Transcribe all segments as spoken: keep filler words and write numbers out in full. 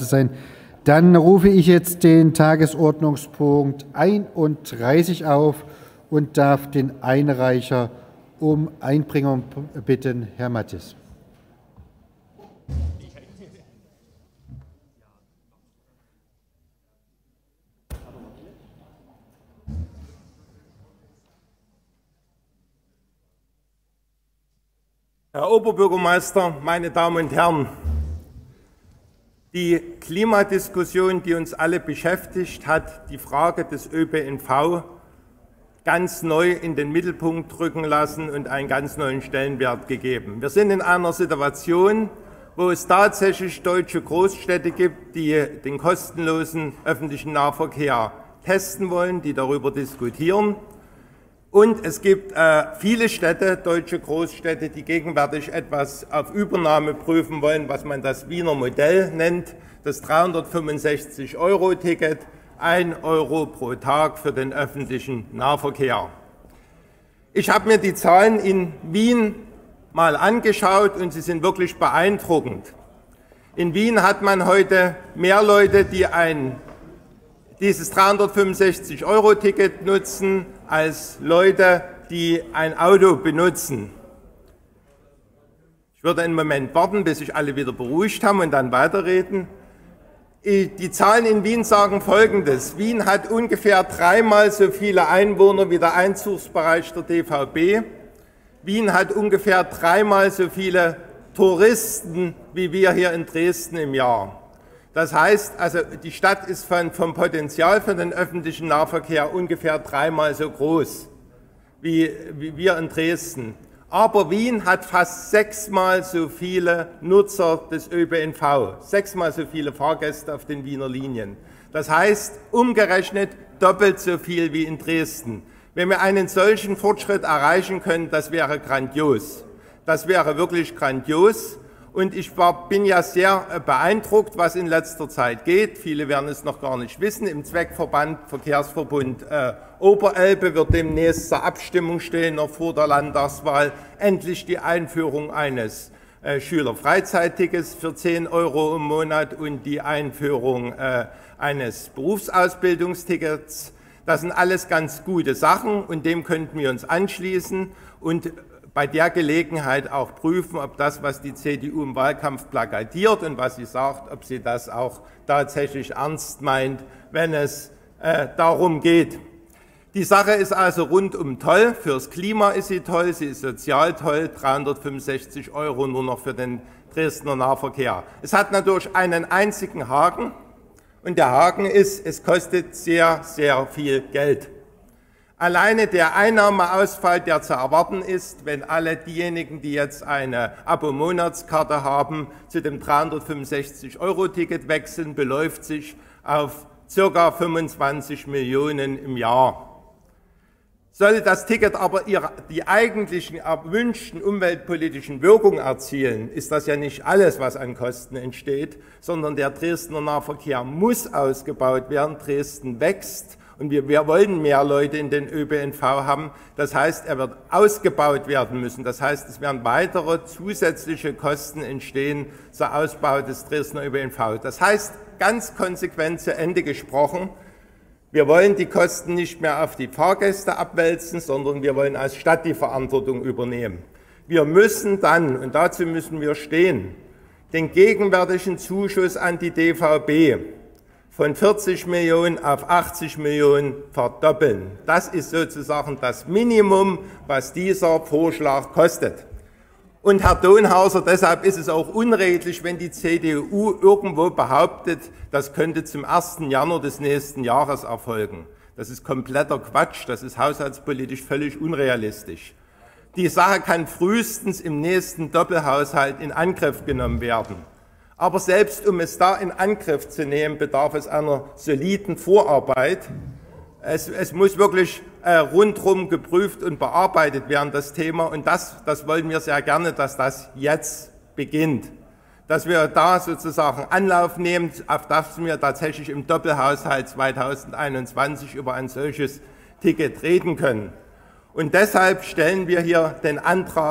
zu sein. Dann rufe ich jetzt den Tagesordnungspunkt einunddreißig auf und darf den Einreicher um Einbringung bitten, Herr Matthes. Herr Oberbürgermeister, meine Damen und Herren! Die Klimadiskussion, die uns alle beschäftigt, hat die Frage des Ö P N V ganz neu in den Mittelpunkt rücken lassen und einen ganz neuen Stellenwert gegeben. Wir sind in einer Situation, wo es tatsächlich deutsche Großstädte gibt, die den kostenlosen öffentlichen Nahverkehr testen wollen, die darüber diskutieren. Und es gibt äh, viele Städte, deutsche Großstädte, die gegenwärtig etwas auf Übernahme prüfen wollen, was man das Wiener Modell nennt, das dreihundertfünfundsechzig Euro Ticket, ein Euro pro Tag für den öffentlichen Nahverkehr. Ich habe mir die Zahlen in Wien mal angeschaut und sie sind wirklich beeindruckend. In Wien hat man heute mehr Leute, die ein dieses dreihundertfünfundsechzig Euro Ticket nutzen, als Leute, die ein Auto benutzen. Ich würde einen Moment warten, bis sich alle wieder beruhigt haben und dann weiterreden. Die Zahlen in Wien sagen Folgendes. Wien hat ungefähr dreimal so viele Einwohner wie der Einzugsbereich der D V B. Wien hat ungefähr dreimal so viele Touristen wie wir hier in Dresden im Jahr. Das heißt, also die Stadt ist von, vom Potenzial für den öffentlichen Nahverkehr ungefähr dreimal so groß wie, wie wir in Dresden. Aber Wien hat fast sechsmal so viele Nutzer des Ö P N V, sechsmal so viele Fahrgäste auf den Wiener Linien. Das heißt, umgerechnet doppelt so viel wie in Dresden. Wenn wir einen solchen Fortschritt erreichen können, das wäre grandios. Das wäre wirklich grandios. Und ich war, bin ja sehr beeindruckt, was in letzter Zeit geht. Viele werden es noch gar nicht wissen. Im Zweckverband Verkehrsverbund äh, Oberelbe wird demnächst zur Abstimmung stehen, noch vor der Landtagswahl, endlich die Einführung eines äh, Schülerfreizeittickets für zehn Euro im Monat und die Einführung äh, eines Berufsausbildungstickets. Das sind alles ganz gute Sachen und dem könnten wir uns anschließen und bei der Gelegenheit auch prüfen, ob das, was die C D U im Wahlkampf plakatiert und was sie sagt, ob sie das auch tatsächlich ernst meint, wenn es äh, darum geht. Die Sache ist also rundum toll. Fürs Klima ist sie toll, sie ist sozial toll, dreihundertfünfundsechzig Euro nur noch für den Dresdner Nahverkehr. Es hat natürlich einen einzigen Haken und der Haken ist, es kostet sehr, sehr viel Geld. Alleine der Einnahmeausfall, der zu erwarten ist, wenn alle diejenigen, die jetzt eine Abo-Monatskarte haben, zu dem dreihundertfünfundsechzig Euro Ticket wechseln, beläuft sich auf ca. fünfundzwanzig Millionen im Jahr. Soll das Ticket aber ihre, die eigentlichen erwünschten umweltpolitischen Wirkungen erzielen, ist das ja nicht alles, was an Kosten entsteht, sondern der Dresdner Nahverkehr muss ausgebaut werden. Dresden wächst. Und wir, wir wollen mehr Leute in den Ö P N V haben. Das heißt, er wird ausgebaut werden müssen. Das heißt, es werden weitere zusätzliche Kosten entstehen zur Ausbau des Dresdner Ö P N V. Das heißt, ganz konsequent zu Ende gesprochen, wir wollen die Kosten nicht mehr auf die Fahrgäste abwälzen, sondern wir wollen als Stadt die Verantwortung übernehmen. Wir müssen dann, und dazu müssen wir stehen, den gegenwärtigen Zuschuss an die D V B von vierzig Millionen auf achtzig Millionen verdoppeln. Das ist sozusagen das Minimum, was dieser Vorschlag kostet. Und Herr Donhauser, deshalb ist es auch unredlich, wenn die C D U irgendwo behauptet, das könnte zum ersten Januar des nächsten Jahres erfolgen. Das ist kompletter Quatsch, das ist haushaltspolitisch völlig unrealistisch. Die Sache kann frühestens im nächsten Doppelhaushalt in Angriff genommen werden. Aber selbst um es da in Angriff zu nehmen, bedarf es einer soliden Vorarbeit. Es, es muss wirklich äh, rundherum geprüft und bearbeitet werden, das Thema. Und das, das wollen wir sehr gerne, dass das jetzt beginnt. Dass wir da sozusagen Anlauf nehmen, auf das wir tatsächlich im Doppelhaushalt zweitausendeinundzwanzig über ein solches Ticket reden können. Und deshalb stellen wir hier den Antrag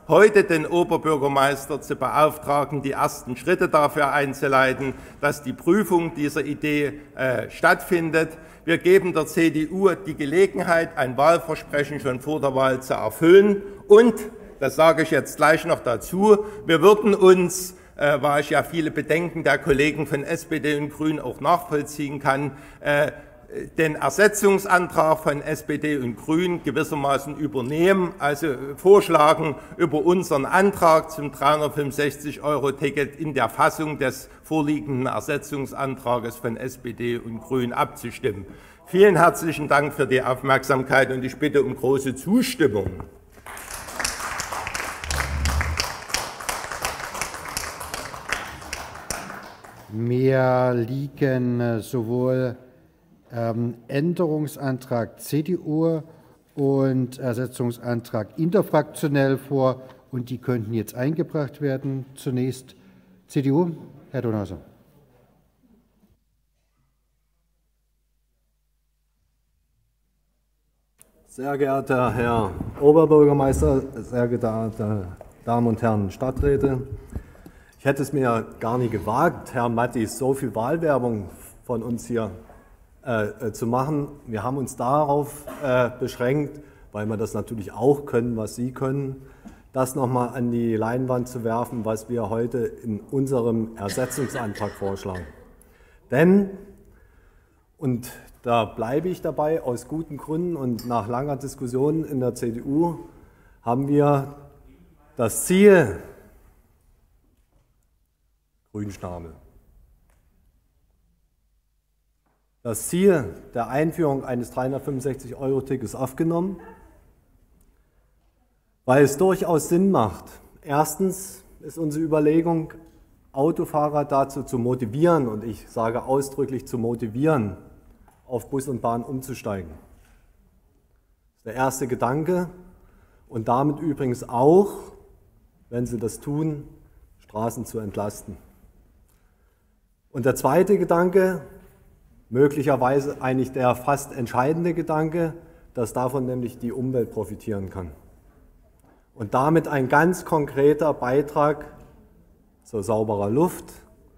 heute den Oberbürgermeister zu beauftragen, die ersten Schritte dafür einzuleiten, dass die Prüfung dieser Idee äh, stattfindet. Wir geben der C D U die Gelegenheit, ein Wahlversprechen schon vor der Wahl zu erfüllen. Und, das sage ich jetzt gleich noch dazu, wir würden uns, äh, weil ich ja viele Bedenken der Kollegen von S P D und Grünen auch nachvollziehen kann, äh, den Ersetzungsantrag von S P D und Grünen gewissermaßen übernehmen, also vorschlagen, über unseren Antrag zum dreihundertfünfundsechzig Euro Ticket in der Fassung des vorliegenden Ersetzungsantrages von S P D und Grünen abzustimmen. Vielen herzlichen Dank für die Aufmerksamkeit und ich bitte um große Zustimmung. Mir liegen sowohl ähm, Änderungsantrag C D U und Ersetzungsantrag interfraktionell vor und die könnten jetzt eingebracht werden. Zunächst C D U, Herr Donhauser. Sehr geehrter Herr Oberbürgermeister, sehr geehrte Damen und Herren Stadträte, ich hätte es mir gar nicht gewagt, Herr Mattis, so viel Wahlwerbung von uns hier äh, zu machen. Wir haben uns darauf äh, beschränkt, weil wir das natürlich auch können, was Sie können, das nochmal an die Leinwand zu werfen, was wir heute in unserem Ersetzungsantrag vorschlagen. Denn, und da bleibe ich dabei, aus guten Gründen und nach langer Diskussion in der C D U haben wir das Ziel, Grünschnabel, das Ziel der Einführung eines dreihundertfünfundsechzig Euro Tickets aufgenommen, weil es durchaus Sinn macht. Erstens ist unsere Überlegung, Autofahrer dazu zu motivieren, und ich sage ausdrücklich zu motivieren, auf Bus und Bahn umzusteigen. Das ist der erste Gedanke und damit übrigens auch, wenn sie das tun, Straßen zu entlasten. Und der zweite Gedanke, möglicherweise eigentlich der fast entscheidende Gedanke, dass davon nämlich die Umwelt profitieren kann. Und damit ein ganz konkreter Beitrag zur sauberer Luft,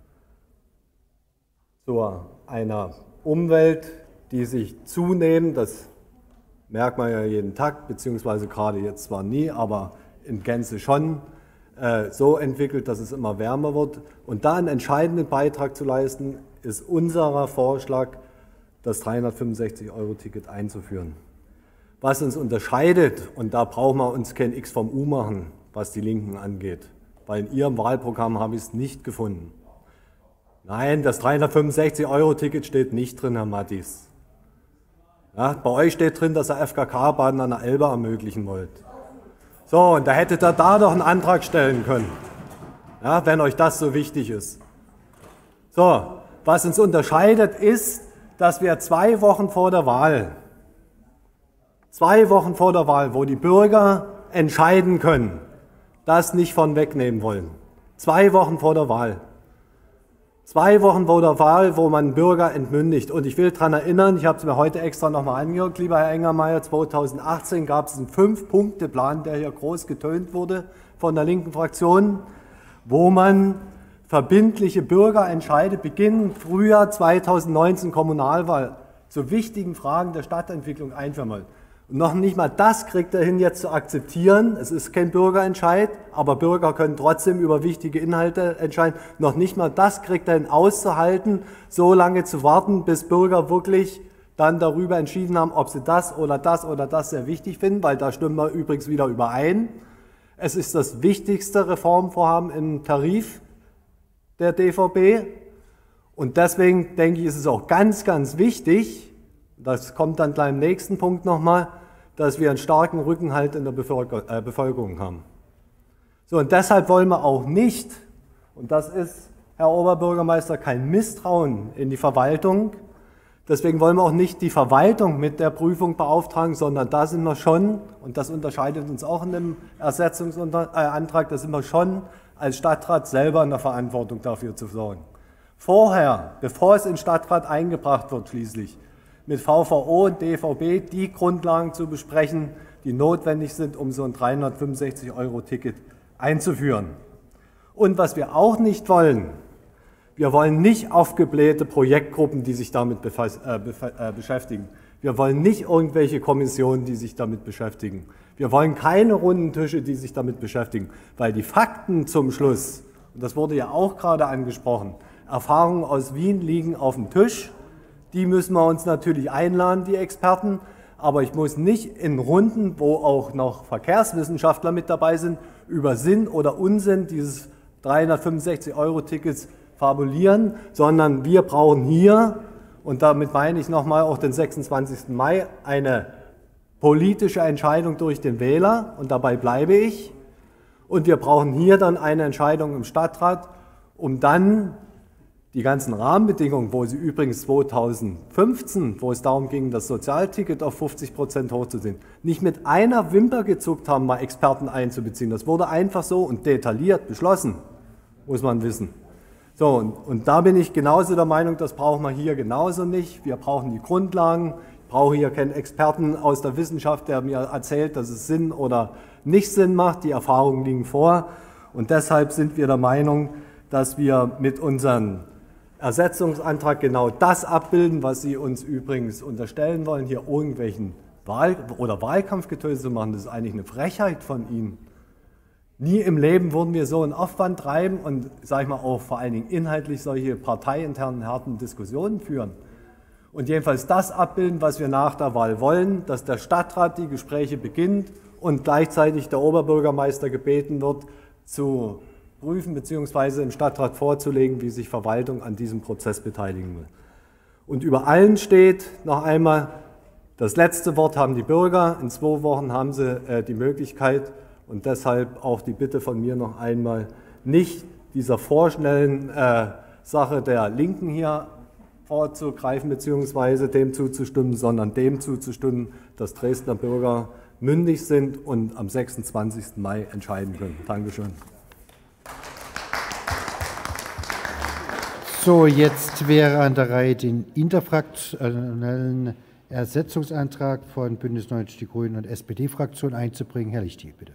zu einer Umwelt, die sich zunehmend, das merkt man ja jeden Tag, beziehungsweise gerade jetzt zwar nie, aber in Gänze schon, äh, so entwickelt, dass es immer wärmer wird. Und da einen entscheidenden Beitrag zu leisten, ist unser Vorschlag, das dreihundertfünfundsechzig Euro Ticket einzuführen. Was uns unterscheidet, und da brauchen wir uns kein X vom U machen, was die Linken angeht, weil in ihrem Wahlprogramm habe ich es nicht gefunden. Nein, das dreihundertfünfundsechzig Euro Ticket steht nicht drin, Herr Mattis. Ja, bei euch steht drin, dass ihr F K K-Bahnen an der Elbe ermöglichen wollt. So, und da hättet ihr da doch einen Antrag stellen können, ja, wenn euch das so wichtig ist. So, was uns unterscheidet ist, dass wir zwei Wochen vor der Wahl, zwei Wochen vor der Wahl, wo die Bürger entscheiden können, das nicht von wegnehmen wollen. Zwei Wochen vor der Wahl. Zwei Wochen vor der Wahl, wo man Bürger entmündigt. Und ich will daran erinnern, ich habe es mir heute extra nochmal angehört, lieber Herr Engermayer, zweitausendachtzehn gab es einen Fünf-Punkte-Plan, der hier groß getönt wurde von der linken Fraktion, wo man verbindliche Bürgerentscheide beginnen, Frühjahr zweitausendneunzehn Kommunalwahl, zu wichtigen Fragen der Stadtentwicklung einführen wollen. Und noch nicht mal das kriegt er hin, jetzt zu akzeptieren. Es ist kein Bürgerentscheid, aber Bürger können trotzdem über wichtige Inhalte entscheiden. Noch nicht mal das kriegt er hin, auszuhalten, so lange zu warten, bis Bürger wirklich dann darüber entschieden haben, ob sie das oder das oder das sehr wichtig finden, weil da stimmen wir übrigens wieder überein. Es ist das wichtigste Reformvorhaben im Tarif der D V B. Und deswegen denke ich, ist es auch ganz, ganz wichtig, das kommt dann gleich im nächsten Punkt nochmal, dass wir einen starken Rückenhalt in der Bevölkerung haben. So, und deshalb wollen wir auch nicht, und das ist, Herr Oberbürgermeister, kein Misstrauen in die Verwaltung, deswegen wollen wir auch nicht die Verwaltung mit der Prüfung beauftragen, sondern da sind wir schon, und das unterscheidet uns auch in dem Ersetzungsantrag, da sind wir schon als Stadtrat selber in der Verantwortung dafür zu sorgen. Vorher, bevor es in den Stadtrat eingebracht wird schließlich, mit V V O und D V B die Grundlagen zu besprechen, die notwendig sind, um so ein dreihundertfünfundsechzig Euro Ticket einzuführen. Und was wir auch nicht wollen, wir wollen nicht aufgeblähte Projektgruppen, die sich damit befass, äh, äh, beschäftigen. Wir wollen nicht irgendwelche Kommissionen, die sich damit beschäftigen. Wir wollen keine runden Tische, die sich damit beschäftigen, weil die Fakten zum Schluss, und das wurde ja auch gerade angesprochen, Erfahrungen aus Wien liegen auf dem Tisch. Die müssen wir uns natürlich einladen, die Experten, aber ich muss nicht in Runden, wo auch noch Verkehrswissenschaftler mit dabei sind, über Sinn oder Unsinn dieses dreihundertfünfundsechzig Euro Tickets fabulieren, sondern wir brauchen hier, und damit meine ich nochmal auch den sechsundzwanzigsten Mai, eine politische Entscheidung durch den Wähler, und dabei bleibe ich. Und wir brauchen hier dann eine Entscheidung im Stadtrat, um dann die ganzen Rahmenbedingungen, wo sie übrigens zweitausendfünfzehn, wo es darum ging, das Sozialticket auf fünfzig Prozent hochzuziehen, nicht mit einer Wimper gezuckt haben, mal Experten einzubeziehen. Das wurde einfach so und detailliert beschlossen, muss man wissen. So, und, und da bin ich genauso der Meinung, das brauchen wir hier genauso nicht. Wir brauchen die Grundlagen. Ich brauche hier keinen Experten aus der Wissenschaft, der mir erzählt, dass es Sinn oder nicht Sinn macht. Die Erfahrungen liegen vor. Und deshalb sind wir der Meinung, dass wir mit unserem Ersetzungsantrag genau das abbilden, was Sie uns übrigens unterstellen wollen, hier irgendwelchen Wahl- oder Wahlkampfgetöse zu machen. Das ist eigentlich eine Frechheit von Ihnen. Nie im Leben würden wir so einen Aufwand treiben und, sage ich mal, auch vor allen Dingen inhaltlich solche parteiinternen harten Diskussionen führen. Und jedenfalls das abbilden, was wir nach der Wahl wollen, dass der Stadtrat die Gespräche beginnt und gleichzeitig der Oberbürgermeister gebeten wird, zu prüfen bzw. im Stadtrat vorzulegen, wie sich Verwaltung an diesem Prozess beteiligen will. Und über allen steht noch einmal, das letzte Wort haben die Bürger. In zwei Wochen haben sie äh, die Möglichkeit, und deshalb auch die Bitte von mir noch einmal, nicht dieser vorschnellen äh, Sache der Linken hier vorzugreifen bzw. dem zuzustimmen, sondern dem zuzustimmen, dass Dresdner Bürger mündig sind und am sechsundzwanzigsten Mai entscheiden können. Dankeschön. So, jetzt wäre an der Reihe den interfraktionellen Ersetzungsantrag von Bündnis neunzig Die Grünen und S P D-Fraktion einzubringen. Herr Lichtig, bitte.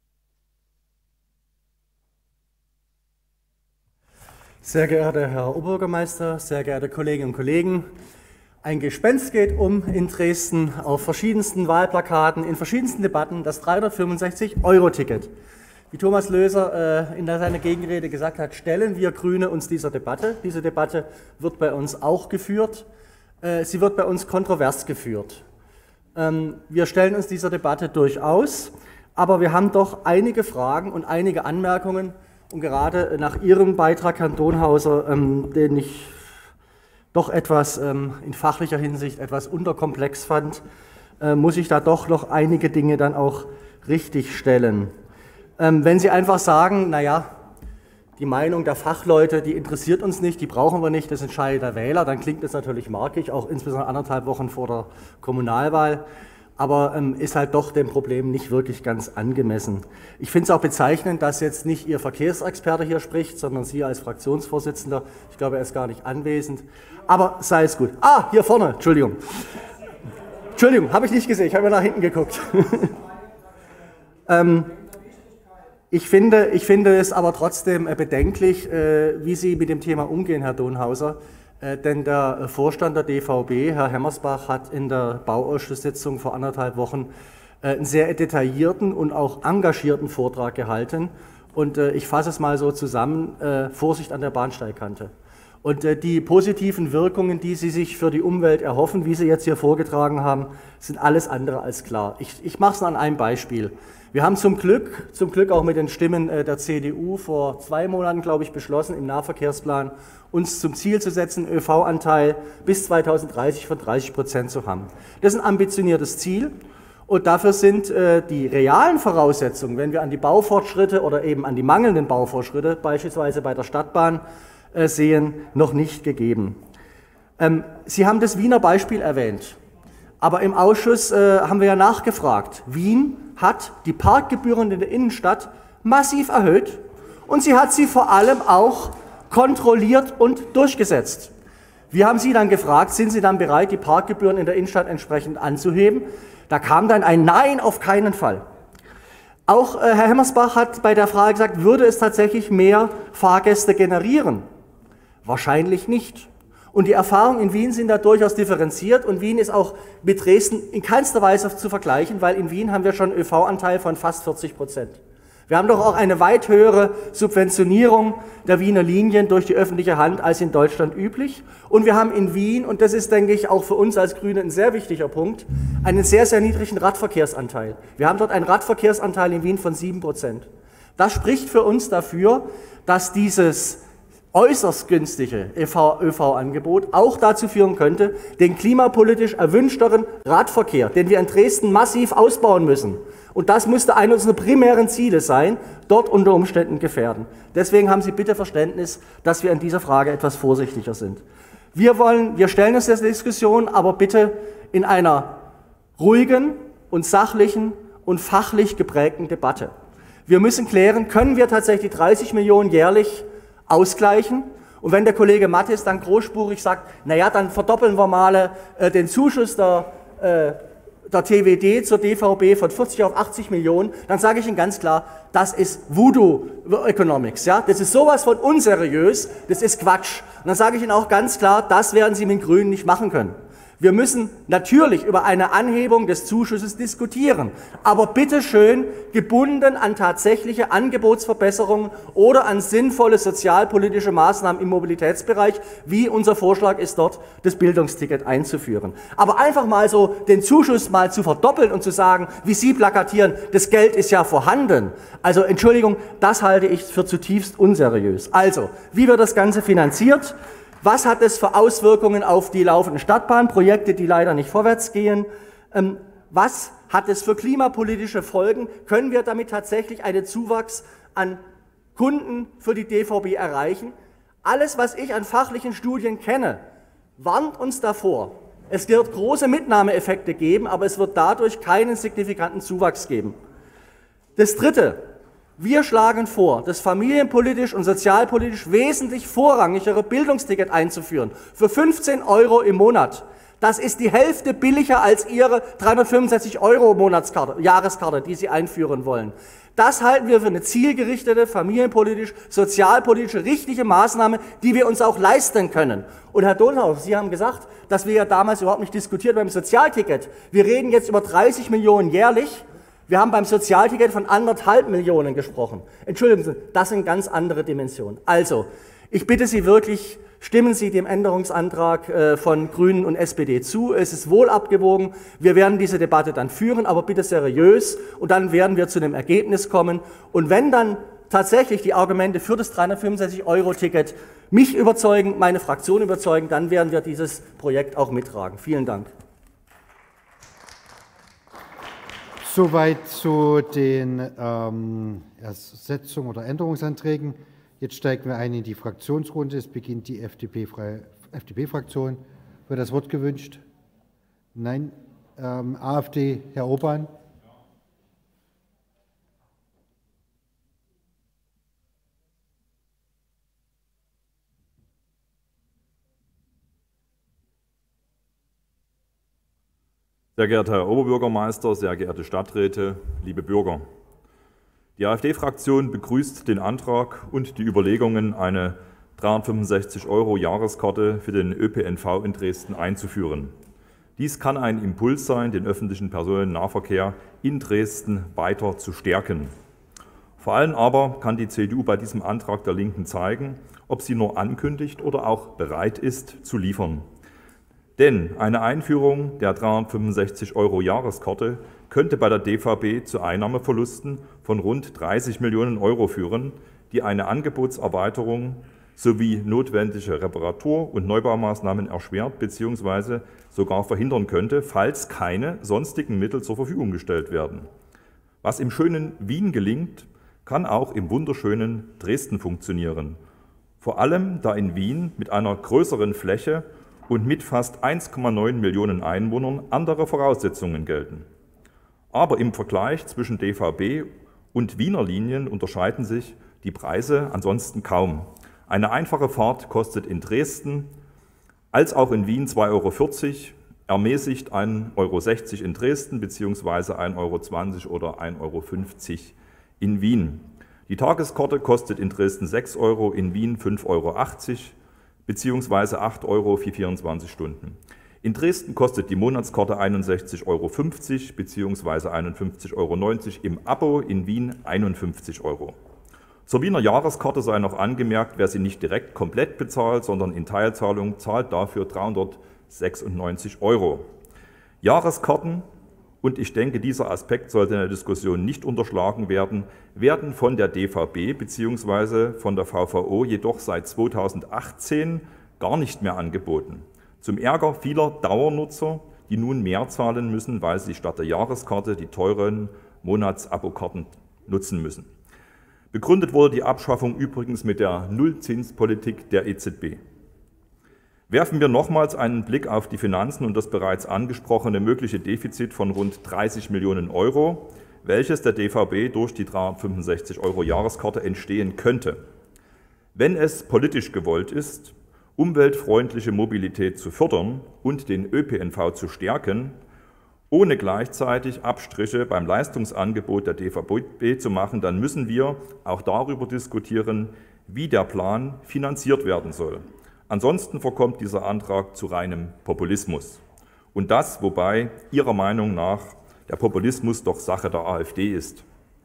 Sehr geehrter Herr Oberbürgermeister, sehr geehrte Kolleginnen und Kollegen, ein Gespenst geht um in Dresden auf verschiedensten Wahlplakaten, in verschiedensten Debatten, das dreihundertfünfundsechzig Euro Ticket. Wie Thomas Löser äh, in seiner Gegenrede gesagt hat, stellen wir Grüne uns dieser Debatte. Diese Debatte wird bei uns auch geführt. Äh, sie wird bei uns kontrovers geführt. Ähm, wir stellen uns dieser Debatte durchaus, aber wir haben doch einige Fragen und einige Anmerkungen. Und gerade nach Ihrem Beitrag, Herrn Donhauser, ähm, den ich doch etwas ähm, in fachlicher Hinsicht etwas unterkomplex fand, äh, muss ich da doch noch einige Dinge dann auch richtig stellen. Ähm, wenn Sie einfach sagen, naja, die Meinung der Fachleute, die interessiert uns nicht, die brauchen wir nicht, das entscheidet der Wähler, dann klingt das natürlich markig, auch insbesondere anderthalb Wochen vor der Kommunalwahl. Aber ähm, ist halt doch dem Problem nicht wirklich ganz angemessen. Ich finde es auch bezeichnend, dass jetzt nicht Ihr Verkehrsexperte hier spricht, sondern Sie als Fraktionsvorsitzender. Ich glaube, er ist gar nicht anwesend. Aber sei es gut. Ah, hier vorne, Entschuldigung. Entschuldigung, habe ich nicht gesehen, ich habe mir nach hinten geguckt. ähm, ich, finde, ich finde es aber trotzdem bedenklich, äh, wie Sie mit dem Thema umgehen, Herr Donhauser. Äh, denn der Vorstand der D V B, Herr Hemmersbach, hat in der Bauausschusssitzung vor anderthalb Wochen äh, einen sehr detaillierten und auch engagierten Vortrag gehalten. Und äh, ich fasse es mal so zusammen, äh, Vorsicht an der Bahnsteigkante. Und äh, die positiven Wirkungen, die Sie sich für die Umwelt erhoffen, wie Sie jetzt hier vorgetragen haben, sind alles andere als klar. Ich, ich mache es an einem Beispiel. Wir haben zum Glück, zum Glück auch mit den Stimmen äh, der C D U vor zwei Monaten, glaube ich, beschlossen, im Nahverkehrsplan uns zum Ziel zu setzen, ÖV-Anteil bis zweitausenddreißig von dreißig Prozent zu haben. Das ist ein ambitioniertes Ziel und dafür sind äh, die realen Voraussetzungen, wenn wir an die Baufortschritte oder eben an die mangelnden Baufortschritte, beispielsweise bei der Stadtbahn, äh, sehen, noch nicht gegeben. Ähm, Sie haben das Wiener Beispiel erwähnt, aber im Ausschuss äh, haben wir ja nachgefragt. Wien hat die Parkgebühren in der Innenstadt massiv erhöht und sie hat sie vor allem auch kontrolliert und durchgesetzt. Wir haben Sie dann gefragt, sind Sie dann bereit, die Parkgebühren in der Innenstadt entsprechend anzuheben? Da kam dann ein Nein, auf keinen Fall. Auch äh, Herr Hemmersbach hat bei der Frage gesagt, würde es tatsächlich mehr Fahrgäste generieren? Wahrscheinlich nicht. Und die Erfahrungen in Wien sind da durchaus differenziert und Wien ist auch mit Dresden in keinster Weise zu vergleichen, weil in Wien haben wir schon einen ÖV-Anteil von fast vierzig Prozent. Wir haben doch auch eine weit höhere Subventionierung der Wiener Linien durch die öffentliche Hand als in Deutschland üblich. Und wir haben in Wien, und das ist, denke ich, auch für uns als Grüne ein sehr wichtiger Punkt, einen sehr, sehr niedrigen Radverkehrsanteil. Wir haben dort einen Radverkehrsanteil in Wien von sieben Prozent. Das spricht für uns dafür, dass dieses äußerst günstige Ö V-Angebot auch dazu führen könnte, den klimapolitisch erwünschteren Radverkehr, den wir in Dresden massiv ausbauen müssen. Und das müsste einer unserer primären Ziele sein, dort unter Umständen gefährden. Deswegen haben Sie bitte Verständnis, dass wir in dieser Frage etwas vorsichtiger sind. Wir wollen, wir stellen uns der Diskussion, aber bitte in einer ruhigen und sachlichen und fachlich geprägten Debatte. Wir müssen klären, können wir tatsächlich dreißig Millionen jährlich ausgleichen? Und wenn der Kollege Matthes dann großspurig sagt, naja, dann verdoppeln wir mal äh, den Zuschuss der, äh, der T W D zur D V B von vierzig auf achtzig Millionen, dann sage ich Ihnen ganz klar, das ist Voodoo Economics. Ja? Das ist sowas von unseriös, das ist Quatsch. Und dann sage ich Ihnen auch ganz klar, das werden Sie mit den Grünen nicht machen können. Wir müssen natürlich über eine Anhebung des Zuschusses diskutieren, aber bitteschön gebunden an tatsächliche Angebotsverbesserungen oder an sinnvolle sozialpolitische Maßnahmen im Mobilitätsbereich, wie unser Vorschlag ist dort, das Bildungsticket einzuführen. Aber einfach mal so den Zuschuss mal zu verdoppeln und zu sagen, wie Sie plakatieren, das Geld ist ja vorhanden. Also Entschuldigung, das halte ich für zutiefst unseriös. Also, wie wird das Ganze finanziert? Was hat es für Auswirkungen auf die laufenden Stadtbahnprojekte, die leider nicht vorwärts gehen? Ähm, was hat es für klimapolitische Folgen? Können wir damit tatsächlich einen Zuwachs an Kunden für die D V B erreichen? Alles, was ich an fachlichen Studien kenne, warnt uns davor. Es wird große Mitnahmeeffekte geben, aber es wird dadurch keinen signifikanten Zuwachs geben. Das Dritte. Wir schlagen vor, das familienpolitisch und sozialpolitisch wesentlich vorrangigere Bildungsticket einzuführen, für fünfzehn Euro im Monat. Das ist die Hälfte billiger als Ihre dreihundertfünfundsechzig Euro Monatskarte, Jahreskarte, die Sie einführen wollen. Das halten wir für eine zielgerichtete, familienpolitisch, sozialpolitische, richtige Maßnahme, die wir uns auch leisten können. Und Herr Donau, Sie haben gesagt, dass wir ja damals überhaupt nicht diskutiert beim Sozialticket. Wir reden jetzt über dreißig Millionen jährlich. Wir haben beim Sozialticket von anderthalb Millionen gesprochen. Entschuldigen Sie, das sind ganz andere Dimensionen. Also, ich bitte Sie wirklich, stimmen Sie dem Änderungsantrag von Grünen und S P D zu. Es ist wohl abgewogen. Wir werden diese Debatte dann führen, aber bitte seriös. Und dann werden wir zu einem Ergebnis kommen. Und wenn dann tatsächlich die Argumente für das dreihundertfünfundsechzig Euro Ticket mich überzeugen, meine Fraktion überzeugen, dann werden wir dieses Projekt auch mittragen. Vielen Dank. Soweit zu den ähm, Ersetzungen oder Änderungsanträgen. Jetzt steigen wir ein in die Fraktionsrunde. Es beginnt die F D P-Fraktion. Wird das Wort gewünscht? Nein. Ähm, A f D, Herr Urban. Sehr geehrter Herr Oberbürgermeister, sehr geehrte Stadträte, liebe Bürger. Die AfD-Fraktion begrüßt den Antrag und die Überlegungen, eine dreihundertfünfundsechzig Euro Jahreskarte für den Ö P N V in Dresden einzuführen. Dies kann ein Impuls sein, den öffentlichen Personennahverkehr in Dresden weiter zu stärken. Vor allem aber kann die C D U bei diesem Antrag der Linken zeigen, ob sie nur ankündigt oder auch bereit ist, zu liefern. Denn eine Einführung der dreihundertfünfundsechzig Euro Jahreskarte könnte bei der D V B zu Einnahmeverlusten von rund dreißig Millionen Euro führen, die eine Angebotserweiterung sowie notwendige Reparatur- und Neubaumaßnahmen erschwert bzw. sogar verhindern könnte, falls keine sonstigen Mittel zur Verfügung gestellt werden. Was im schönen Wien gelingt, kann auch im wunderschönen Dresden funktionieren. Vor allem, da in Wien mit einer größeren Fläche und mit fast eins Komma neun Millionen Einwohnern andere Voraussetzungen gelten. Aber im Vergleich zwischen D V B und Wiener Linien unterscheiden sich die Preise ansonsten kaum. Eine einfache Fahrt kostet in Dresden als auch in Wien zwei Euro vierzig, ermäßigt ein Euro sechzig in Dresden bzw. ein Euro zwanzig oder ein Euro fünfzig in Wien. Die Tageskarte kostet in Dresden sechs Euro, in Wien fünf Euro achtzig bzw. acht Euro für vierundzwanzig Stunden. In Dresden kostet die Monatskarte einundsechzig Euro fünfzig bzw. einundfünfzig Euro neunzig im Abo, in Wien einundfünfzig Euro. Zur Wiener Jahreskarte sei noch angemerkt, wer sie nicht direkt komplett bezahlt, sondern in Teilzahlung, zahlt dafür dreihundertsechsundneunzig Euro. Jahreskarten, und ich denke, dieser Aspekt sollte in der Diskussion nicht unterschlagen werden, werden von der D V B bzw. von der V V O jedoch seit zweitausendachtzehn gar nicht mehr angeboten. Zum Ärger vieler Dauernutzer, die nun mehr zahlen müssen, weil sie statt der Jahreskarte die teuren Monatsabokarten nutzen müssen. Begründet wurde die Abschaffung übrigens mit der Nullzinspolitik der E Z B. Werfen wir nochmals einen Blick auf die Finanzen und das bereits angesprochene mögliche Defizit von rund dreißig Millionen Euro, welches der D V B durch die dreihundertfünfundsechzig Euro Jahreskarte entstehen könnte. Wenn es politisch gewollt ist, umweltfreundliche Mobilität zu fördern und den Ö P N V zu stärken, ohne gleichzeitig Abstriche beim Leistungsangebot der D V B zu machen, dann müssen wir auch darüber diskutieren, wie der Plan finanziert werden soll. Ansonsten verkommt dieser Antrag zu reinem Populismus. Und das, wobei Ihrer Meinung nach der Populismus doch Sache der AfD ist.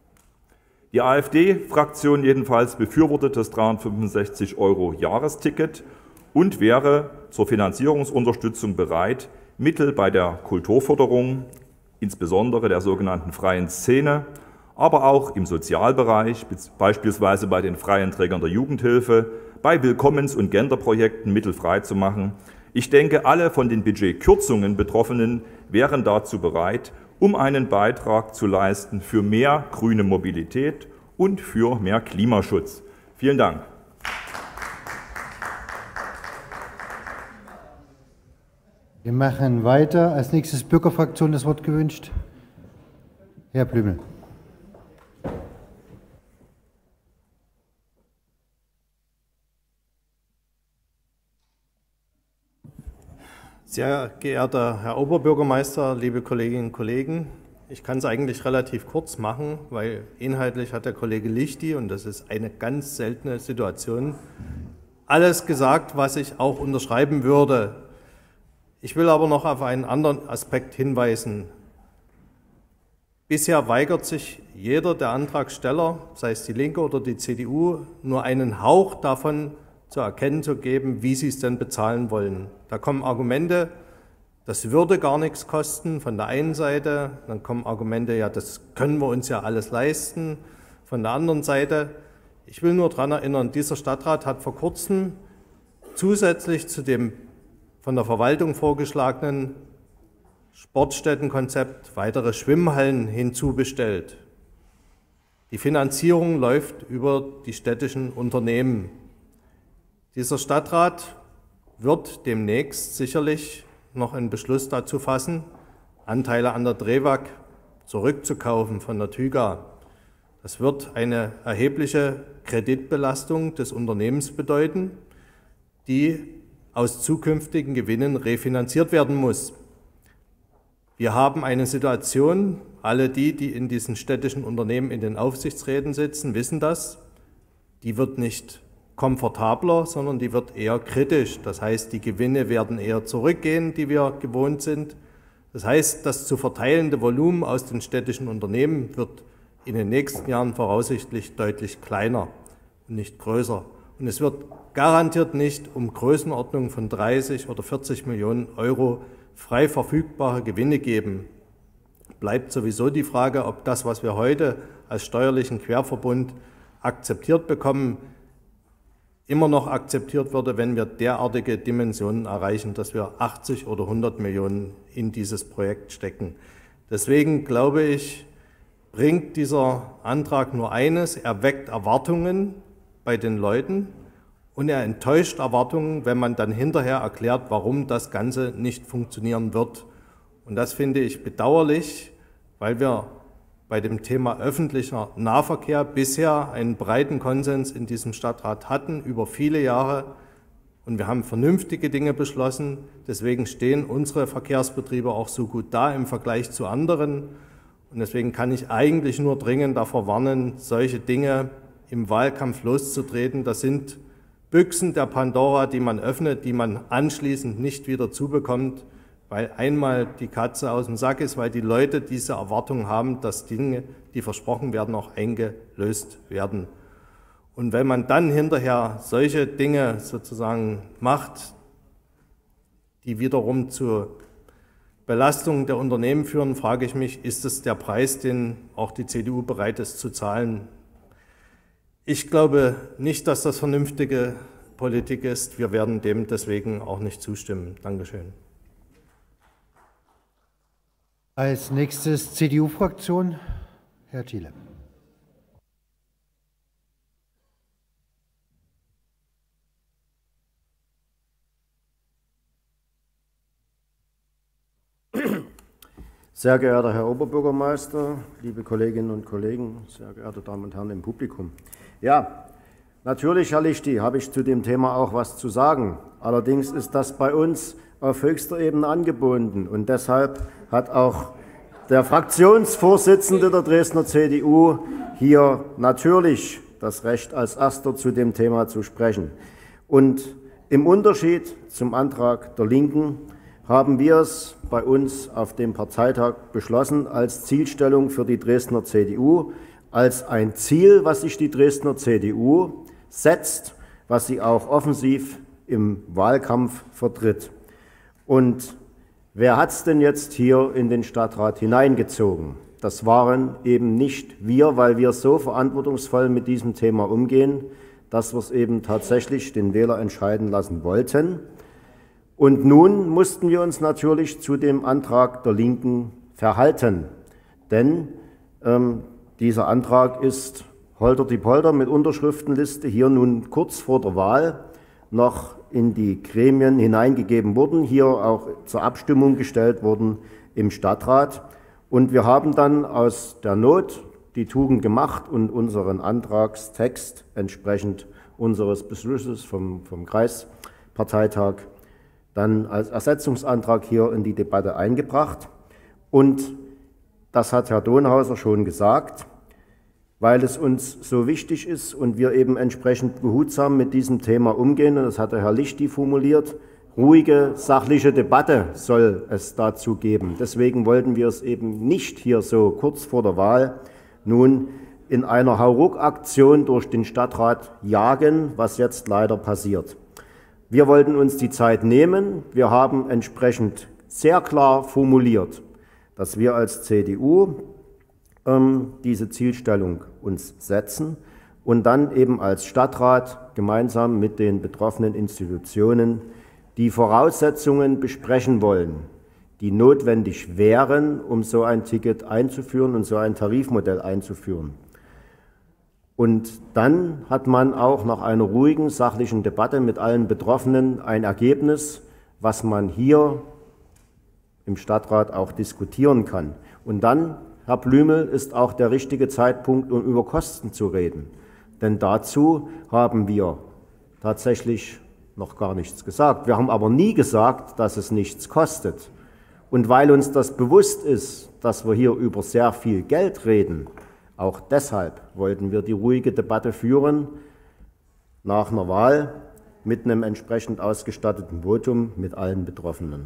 Die AfD-Fraktion jedenfalls befürwortet das dreihundertfünfundsechzig Euro Jahresticket und wäre zur Finanzierungsunterstützung bereit, Mittel bei der Kulturförderung, insbesondere der sogenannten freien Szene, aber auch im Sozialbereich, beispielsweise bei den freien Trägern der Jugendhilfe, bei Willkommens- und Genderprojekten Mittel freizumachen. Ich denke, alle von den Budgetkürzungen Betroffenen wären dazu bereit, um einen Beitrag zu leisten für mehr grüne Mobilität und für mehr Klimaschutz. Vielen Dank. Wir machen weiter. Als nächstes Bürgerfraktion das Wort gewünscht. Herr Blümel. Sehr geehrter Herr Oberbürgermeister, liebe Kolleginnen und Kollegen, ich kann es eigentlich relativ kurz machen, weil inhaltlich hat der Kollege Lichty, und das ist eine ganz seltene Situation, alles gesagt, was ich auch unterschreiben würde. Ich will aber noch auf einen anderen Aspekt hinweisen. Bisher weigert sich jeder der Antragsteller, sei es die Linke oder die C D U, nur einen Hauch davon zu erkennen zu geben, wie sie es denn bezahlen wollen. Da kommen Argumente, das würde gar nichts kosten von der einen Seite, dann kommen Argumente, ja, das können wir uns ja alles leisten von der anderen Seite. Ich will nur daran erinnern, dieser Stadtrat hat vor kurzem zusätzlich zu dem von der Verwaltung vorgeschlagenen Sportstättenkonzept weitere Schwimmhallen hinzubestellt. Die Finanzierung läuft über die städtischen Unternehmen. Dieser Stadtrat wird demnächst sicherlich noch einen Beschluss dazu fassen, Anteile an der DREWAG zurückzukaufen von der TÜGA. Das wird eine erhebliche Kreditbelastung des Unternehmens bedeuten, die aus zukünftigen Gewinnen refinanziert werden muss. Wir haben eine Situation, alle die, die in diesen städtischen Unternehmen in den Aufsichtsräten sitzen, wissen das, die wird nicht komfortabler, sondern die wird eher kritisch. Das heißt, die Gewinne werden eher zurückgehen, die wir gewohnt sind. Das heißt, das zu verteilende Volumen aus den städtischen Unternehmen wird in den nächsten Jahren voraussichtlich deutlich kleiner und nicht größer. Und es wird garantiert nicht um Größenordnung von dreißig oder vierzig Millionen Euro frei verfügbare Gewinne geben. Bleibt sowieso die Frage, ob das, was wir heute als steuerlichen Querverbund akzeptiert bekommen, immer noch akzeptiert würde, wenn wir derartige Dimensionen erreichen, dass wir achtzig oder hundert Millionen in dieses Projekt stecken. Deswegen glaube ich, bringt dieser Antrag nur eines, er weckt Erwartungen bei den Leuten und er enttäuscht Erwartungen, wenn man dann hinterher erklärt, warum das Ganze nicht funktionieren wird. Und das finde ich bedauerlich, weil wir bei dem Thema öffentlicher Nahverkehr bisher einen breiten Konsens in diesem Stadtrat hatten, über viele Jahre und wir haben vernünftige Dinge beschlossen. Deswegen stehen unsere Verkehrsbetriebe auch so gut da im Vergleich zu anderen. Und deswegen kann ich eigentlich nur dringend davor warnen, solche Dinge im Wahlkampf loszutreten. Das sind Büchsen der Pandora, die man öffnet, die man anschließend nicht wieder zubekommt, weil einmal die Katze aus dem Sack ist, weil die Leute diese Erwartung haben, dass Dinge, die versprochen werden, auch eingelöst werden. Und wenn man dann hinterher solche Dinge sozusagen macht, die wiederum zu Belastungen der Unternehmen führen, frage ich mich, ist es der Preis, den auch die C D U bereit ist zu zahlen? Ich glaube nicht, dass das vernünftige Politik ist. Wir werden dem deswegen auch nicht zustimmen. Dankeschön. Als nächstes C D U-Fraktion, Herr Thiele. Sehr geehrter Herr Oberbürgermeister, liebe Kolleginnen und Kollegen, sehr geehrte Damen und Herren im Publikum. Ja, natürlich, Herr Lichty, habe ich zu dem Thema auch was zu sagen. Allerdings ist das bei uns auf höchster Ebene angebunden. Und deshalb hat auch der Fraktionsvorsitzende der Dresdner C D U hier natürlich das Recht, als Erster zu dem Thema zu sprechen. Und im Unterschied zum Antrag der Linken haben wir es bei uns auf dem Parteitag beschlossen als Zielstellung für die Dresdner C D U, als ein Ziel, was sich die Dresdner C D U setzt, was sie auch offensiv im Wahlkampf vertritt. Und wer hat es denn jetzt hier in den Stadtrat hineingezogen? Das waren eben nicht wir, weil wir so verantwortungsvoll mit diesem Thema umgehen, dass wir es eben tatsächlich den Wähler entscheiden lassen wollten. Und nun mussten wir uns natürlich zu dem Antrag der Linken verhalten, denn ähm, dieser Antrag ist holter die Polter mit Unterschriftenliste hier nun kurz vor der Wahl noch in die Gremien hineingegeben worden, hier auch zur Abstimmung gestellt worden im Stadtrat. Und wir haben dann aus der Not die Tugend gemacht und unseren Antragstext entsprechend unseres Beschlusses vom, vom Kreisparteitag dann als Ersetzungsantrag hier in die Debatte eingebracht. Und das hat Herr Donhauser schon gesagt, weil es uns so wichtig ist und wir eben entsprechend behutsam mit diesem Thema umgehen, und das hat der Herr Lichty formuliert, ruhige, sachliche Debatte soll es dazu geben. Deswegen wollten wir es eben nicht hier so kurz vor der Wahl nun in einer Hauruck-Aktion durch den Stadtrat jagen, was jetzt leider passiert. Wir wollten uns die Zeit nehmen. Wir haben entsprechend sehr klar formuliert, dass wir als C D U ähm, diese Zielstellung uns setzen und dann eben als Stadtrat gemeinsam mit den betroffenen Institutionen die Voraussetzungen besprechen wollen, die notwendig wären, um so ein Ticket einzuführen und so ein Tarifmodell einzuführen. Und dann hat man auch nach einer ruhigen, sachlichen Debatte mit allen Betroffenen ein Ergebnis, was man hier im Stadtrat auch diskutieren kann. Und dann, Herr Blümel, ist auch der richtige Zeitpunkt, um über Kosten zu reden. Denn dazu haben wir tatsächlich noch gar nichts gesagt. Wir haben aber nie gesagt, dass es nichts kostet. Und weil uns das bewusst ist, dass wir hier über sehr viel Geld reden, auch deshalb wollten wir die ruhige Debatte führen, nach einer Wahl mit einem entsprechend ausgestatteten Votum mit allen Betroffenen.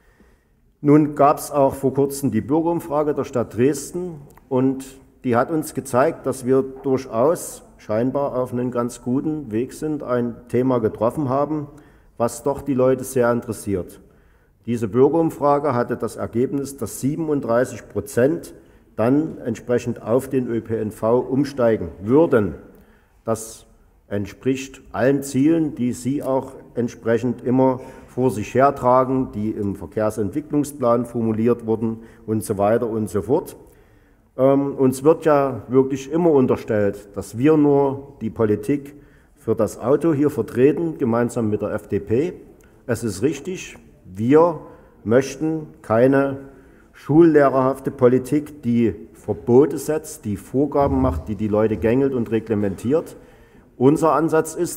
Nun gab es auch vor kurzem die Bürgerumfrage der Stadt Dresden und die hat uns gezeigt, dass wir durchaus scheinbar auf einen ganz guten Weg sind, ein Thema getroffen haben, was doch die Leute sehr interessiert. Diese Bürgerumfrage hatte das Ergebnis, dass siebenunddreißig Prozent dann entsprechend auf den Ö P N V umsteigen würden. Das entspricht allen Zielen, die Sie auch entsprechend immer vor sich hertragen, die im Verkehrsentwicklungsplan formuliert wurden und so weiter und so fort. Ähm, uns wird ja wirklich immer unterstellt, dass wir nur die Politik für das Auto hier vertreten, gemeinsam mit der F D P. Es ist richtig, wir möchten keine schullehrerhafte Politik, die Verbote setzt, die Vorgaben macht, die die Leute gängelt und reglementiert. Unser Ansatz ist es,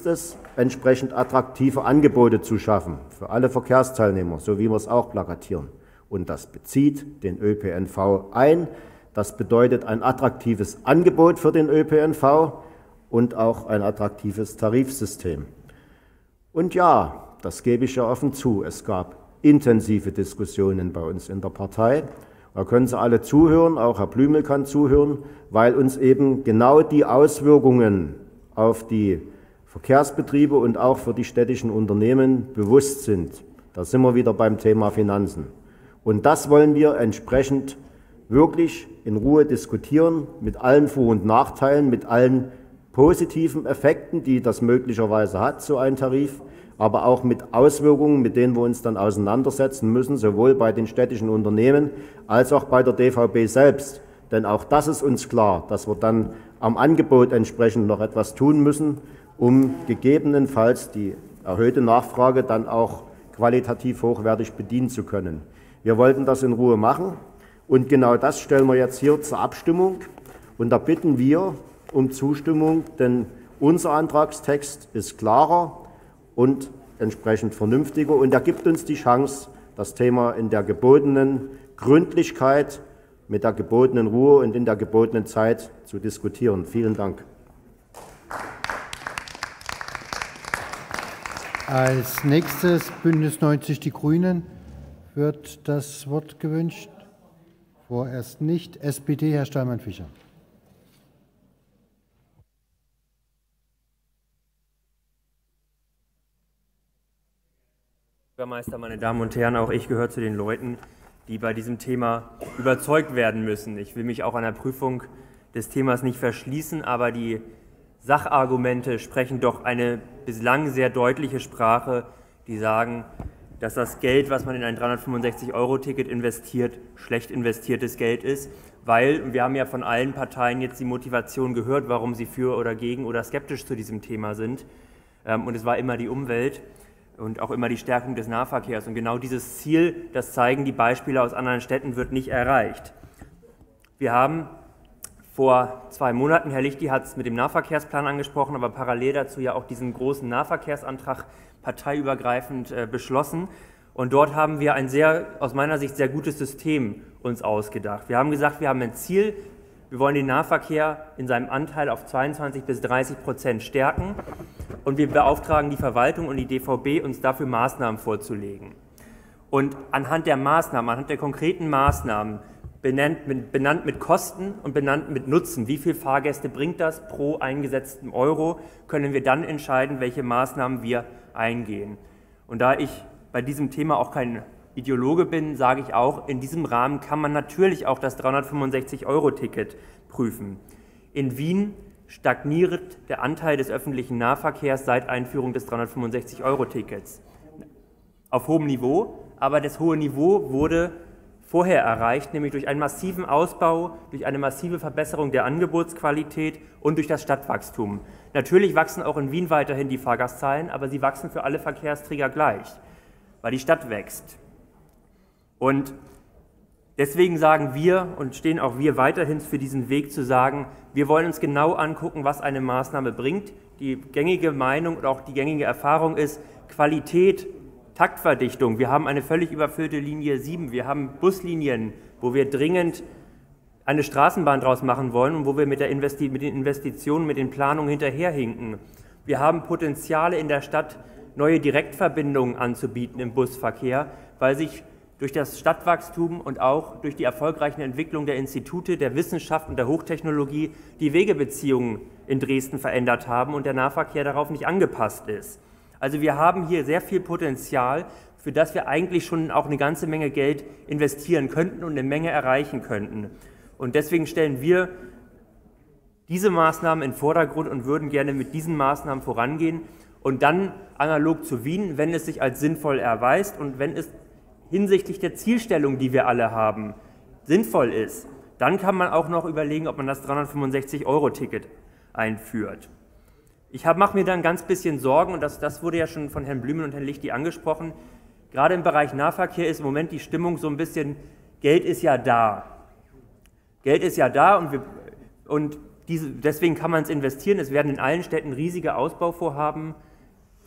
entsprechend attraktive Angebote zu schaffen für alle Verkehrsteilnehmer, so wie wir es auch plakatieren. Und das bezieht den Ö P N V ein. Das bedeutet ein attraktives Angebot für den Ö P N V und auch ein attraktives Tarifsystem. Und ja, das gebe ich ja offen zu, es gab intensive Diskussionen bei uns in der Partei. Da können Sie alle zuhören, auch Herr Blümel kann zuhören, weil uns eben genau die Auswirkungen auf die Verkehrsbetriebe und auch für die städtischen Unternehmen bewusst sind. Da sind wir wieder beim Thema Finanzen. Und das wollen wir entsprechend wirklich in Ruhe diskutieren, mit allen Vor- und Nachteilen, mit allen positiven Effekten, die das möglicherweise hat, so ein Tarif, aber auch mit Auswirkungen, mit denen wir uns dann auseinandersetzen müssen, sowohl bei den städtischen Unternehmen als auch bei der D V B selbst. Denn auch das ist uns klar, dass wir dann am Angebot entsprechend noch etwas tun müssen, um gegebenenfalls die erhöhte Nachfrage dann auch qualitativ hochwertig bedienen zu können. Wir wollten das in Ruhe machen und genau das stellen wir jetzt hier zur Abstimmung. Und da bitten wir um Zustimmung, denn unser Antragstext ist klarer und entsprechend vernünftiger und er gibt uns die Chance, das Thema in der gebotenen Gründlichkeit, mit der gebotenen Ruhe und in der gebotenen Zeit zu diskutieren. Vielen Dank. Als nächstes Bündnis neunzig Die Grünen. Wird das Wort gewünscht? Vorerst nicht. S P D, Herr Steinmann-Fischer. Bürgermeister, meine Damen und Herren, auch ich gehöre zu den Leuten, die bei diesem Thema überzeugt werden müssen. Ich will mich auch an der Prüfung des Themas nicht verschließen, aber die Sachargumente sprechen doch eine bislang sehr deutliche Sprache, die sagen, dass das Geld, was man in ein dreihundertfünfundsechzig Euro Ticket investiert, schlecht investiertes Geld ist, weil, und wir haben ja von allen Parteien jetzt die Motivation gehört, warum sie für oder gegen oder skeptisch zu diesem Thema sind, und es war immer die Umwelt und auch immer die Stärkung des Nahverkehrs. Und genau dieses Ziel, das zeigen die Beispiele aus anderen Städten, wird nicht erreicht. Wir haben vor zwei Monaten, Herr Lichty hat es mit dem Nahverkehrsplan angesprochen, aber parallel dazu ja auch diesen großen Nahverkehrsantrag parteiübergreifend äh, beschlossen. Und dort haben wir ein sehr, aus meiner Sicht, sehr gutes System uns ausgedacht. Wir haben gesagt, wir haben ein Ziel, wir wollen den Nahverkehr in seinem Anteil auf zweiundzwanzig bis dreißig Prozent stärken und wir beauftragen die Verwaltung und die D V B, uns dafür Maßnahmen vorzulegen. Und anhand der Maßnahmen, anhand der konkreten Maßnahmen, benannt mit, benannt mit Kosten und benannt mit Nutzen, wie viele Fahrgäste bringt das pro eingesetzten Euro, können wir dann entscheiden, welche Maßnahmen wir eingehen. Und da ich bei diesem Thema auch kein Ideologe bin, sage ich auch, in diesem Rahmen kann man natürlich auch das dreihundertfünfundsechzig Euro Ticket prüfen. In Wien stagniert der Anteil des öffentlichen Nahverkehrs seit Einführung des dreihundertfünfundsechzig Euro Tickets. Auf hohem Niveau, aber das hohe Niveau wurde vorher erreicht, nämlich durch einen massiven Ausbau, durch eine massive Verbesserung der Angebotsqualität und durch das Stadtwachstum. Natürlich wachsen auch in Wien weiterhin die Fahrgastzahlen, aber sie wachsen für alle Verkehrsträger gleich, weil die Stadt wächst. Und deswegen sagen wir und stehen auch wir weiterhin für diesen Weg zu sagen, wir wollen uns genau angucken, was eine Maßnahme bringt. Die gängige Meinung und auch die gängige Erfahrung ist Qualität, Taktverdichtung. Wir haben eine völlig überfüllte Linie sieben. Wir haben Buslinien, wo wir dringend eine Straßenbahn draus machen wollen und wo wir mit, der Investi- mit den Investitionen, mit den Planungen hinterherhinken. Wir haben Potenziale in der Stadt, neue Direktverbindungen anzubieten im Busverkehr, weil sich durch das Stadtwachstum und auch durch die erfolgreiche Entwicklung der Institute, der Wissenschaft und der Hochtechnologie die Wegebeziehungen in Dresden verändert haben und der Nahverkehr darauf nicht angepasst ist. Also wir haben hier sehr viel Potenzial, für das wir eigentlich schon auch eine ganze Menge Geld investieren könnten und eine Menge erreichen könnten. Und deswegen stellen wir diese Maßnahmen in den Vordergrund und würden gerne mit diesen Maßnahmen vorangehen und dann analog zu Wien, wenn es sich als sinnvoll erweist und wenn es hinsichtlich der Zielstellung, die wir alle haben, sinnvoll ist, dann kann man auch noch überlegen, ob man das dreihundertfünfundsechzig Euro Ticket einführt. Ich mache mir da ein ganz bisschen Sorgen, und das, das wurde ja schon von Herrn Blümel und Herrn Lichty angesprochen, gerade im Bereich Nahverkehr ist im Moment die Stimmung so ein bisschen, Geld ist ja da. Geld ist ja da und, wir, und diese, deswegen kann man es investieren. Es werden in allen Städten riesige Ausbauvorhaben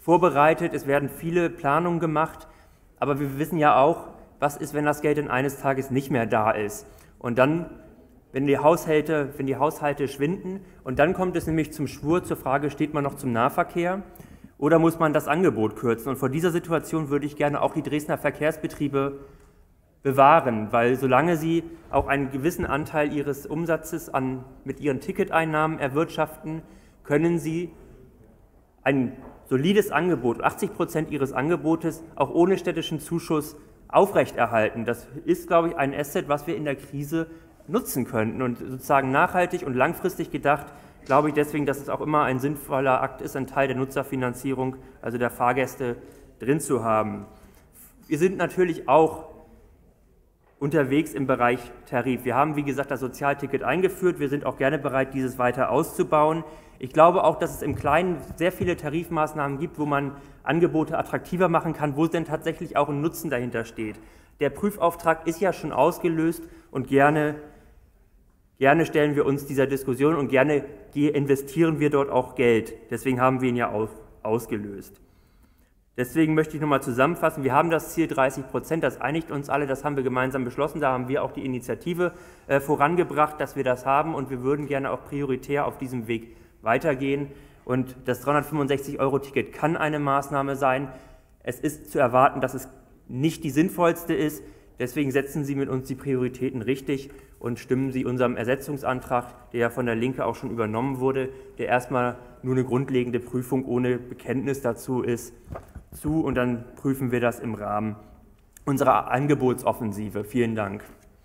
vorbereitet, es werden viele Planungen gemacht, aber wir wissen ja auch, was ist, wenn das Geld dann eines Tages nicht mehr da ist. Und dann, wenn die Haushalte, wenn die Haushalte schwinden, und dann kommt es nämlich zum Schwur, zur Frage, steht man noch zum Nahverkehr oder muss man das Angebot kürzen? Und vor dieser Situation würde ich gerne auch die Dresdner Verkehrsbetriebe bewahren, weil solange sie auch einen gewissen Anteil ihres Umsatzes an, mit ihren Ticketeinnahmen erwirtschaften, können sie ein solides Angebot, achtzig Prozent ihres Angebotes, auch ohne städtischen Zuschuss aufrechterhalten. Das ist, glaube ich, ein Asset, was wir in der Krise nutzen könnten und sozusagen nachhaltig und langfristig gedacht, glaube ich deswegen, dass es auch immer ein sinnvoller Akt ist, einen Teil der Nutzerfinanzierung, also der Fahrgäste, drin zu haben. Wir sind natürlich auch unterwegs im Bereich Tarif. Wir haben, wie gesagt, das Sozialticket eingeführt. Wir sind auch gerne bereit, dieses weiter auszubauen. Ich glaube auch, dass es im Kleinen sehr viele Tarifmaßnahmen gibt, wo man Angebote attraktiver machen kann, wo denn tatsächlich auch ein Nutzen dahinter steht. Der Prüfauftrag ist ja schon ausgelöst und gerne, gerne stellen wir uns dieser Diskussion und gerne investieren wir dort auch Geld. Deswegen haben wir ihn ja auch ausgelöst. Deswegen möchte ich nochmal zusammenfassen, wir haben das Ziel dreißig Prozent, das einigt uns alle, das haben wir gemeinsam beschlossen, da haben wir auch die Initiative äh, vorangebracht, dass wir das haben und wir würden gerne auch prioritär auf diesem Weg weitergehen. Und das dreihundertfünfundsechzig Euro Ticket kann eine Maßnahme sein. Es ist zu erwarten, dass es nicht die sinnvollste ist, deswegen setzen Sie mit uns die Prioritäten richtig und stimmen Sie unserem Ersetzungsantrag, der ja von der Linke auch schon übernommen wurde, der erstmal nur eine grundlegende Prüfung ohne Bekenntnis dazu ist, zu und dann prüfen wir das im Rahmen unserer Angebotsoffensive. Vielen Dank.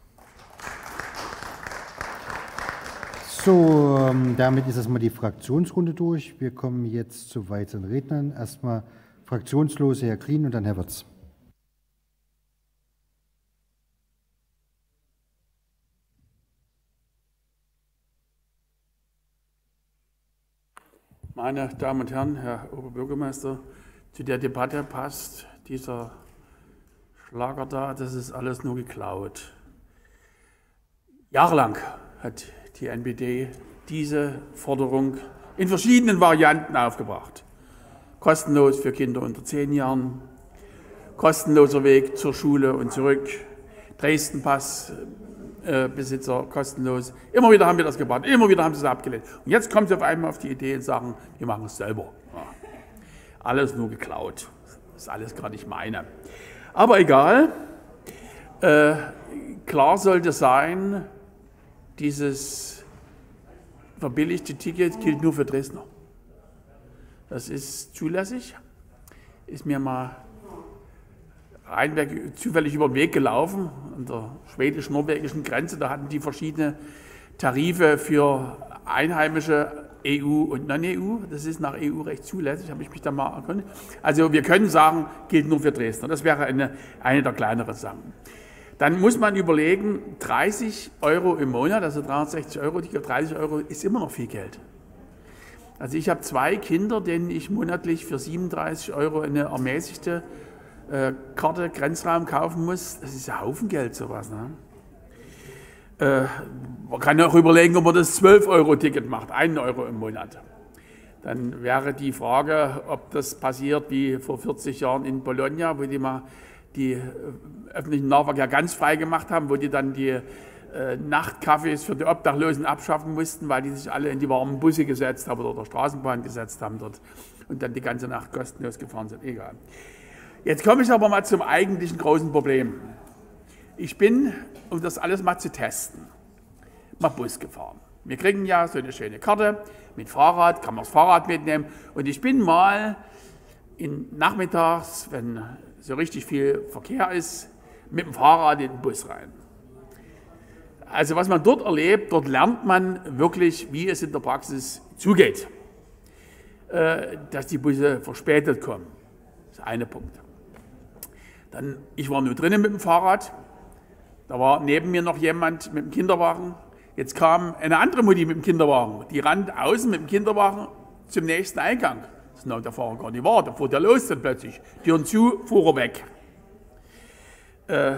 So, damit ist erstmal die Fraktionsrunde durch. Wir kommen jetzt zu weiteren Rednern. Erstmal Fraktionslose, Herr Grien und dann Herr Wirtz. Meine Damen und Herren, Herr Oberbürgermeister, zu der Debatte passt dieser Schlager da, das ist alles nur geklaut. Jahrelang hat die N P D diese Forderung in verschiedenen Varianten aufgebracht. Kostenlos für Kinder unter zehn Jahren, kostenloser Weg zur Schule und zurück, Dresden-Pass, Besitzer kostenlos. Immer wieder haben wir das gebracht, immer wieder haben sie es abgelehnt. Und jetzt kommen sie auf einmal auf die Idee und sagen, wir machen es selber. Ja. Alles nur geklaut. Das ist alles gar nicht meine. Aber egal. Äh, klar sollte sein, dieses verbilligte Ticket gilt nur für Dresdner. Das ist zulässig. Ist mir mal Rheinberg zufällig über den Weg gelaufen, an der schwedisch-norwegischen Grenze. Da hatten die verschiedene Tarife für einheimische E U und Non-E U. Das ist nach E U-Recht zulässig, habe ich mich da mal erkundigt. Also wir können sagen, gilt nur für Dresdner. Das wäre eine, eine der kleineren Sachen. Dann muss man überlegen, dreißig Euro im Monat, also dreihundertsechzig Euro, dreißig Euro ist immer noch viel Geld. Also ich habe zwei Kinder, denen ich monatlich für siebenunddreißig Euro eine ermäßigte Karte, Grenzraum kaufen muss, das ist ein Haufen Geld, sowas. Ne? Äh, man kann auch überlegen, ob man das zwölf Euro Ticket macht, einen Euro im Monat. Dann wäre die Frage, ob das passiert wie vor vierzig Jahren in Bologna, wo die mal die öffentlichen Nahverkehr ganz frei gemacht haben, wo die dann die äh, Nachtcafés für die Obdachlosen abschaffen mussten, weil die sich alle in die warmen Busse gesetzt haben oder Straßenbahn gesetzt haben dort und dann die ganze Nacht kostenlos gefahren sind. Egal. Jetzt komme ich aber mal zum eigentlichen großen Problem. Ich bin, um das alles mal zu testen, mal Bus gefahren. Wir kriegen ja so eine schöne Karte mit Fahrrad, kann man das Fahrrad mitnehmen. Und ich bin mal in nachmittags, wenn so richtig viel Verkehr ist, mit dem Fahrrad in den Bus rein. Also was man dort erlebt, dort lernt man wirklich, wie es in der Praxis zugeht. Dass die Busse verspätet kommen. Das ist eine Punkt. Dann, ich war nur drinnen mit dem Fahrrad, da war neben mir noch jemand mit dem Kinderwagen. Jetzt kam eine andere Mutti mit dem Kinderwagen, die rannte außen mit dem Kinderwagen zum nächsten Eingang. Das nahm der Fahrer gar nicht wahr, da fuhr der los dann plötzlich. Türen zu, fuhr er weg. Äh,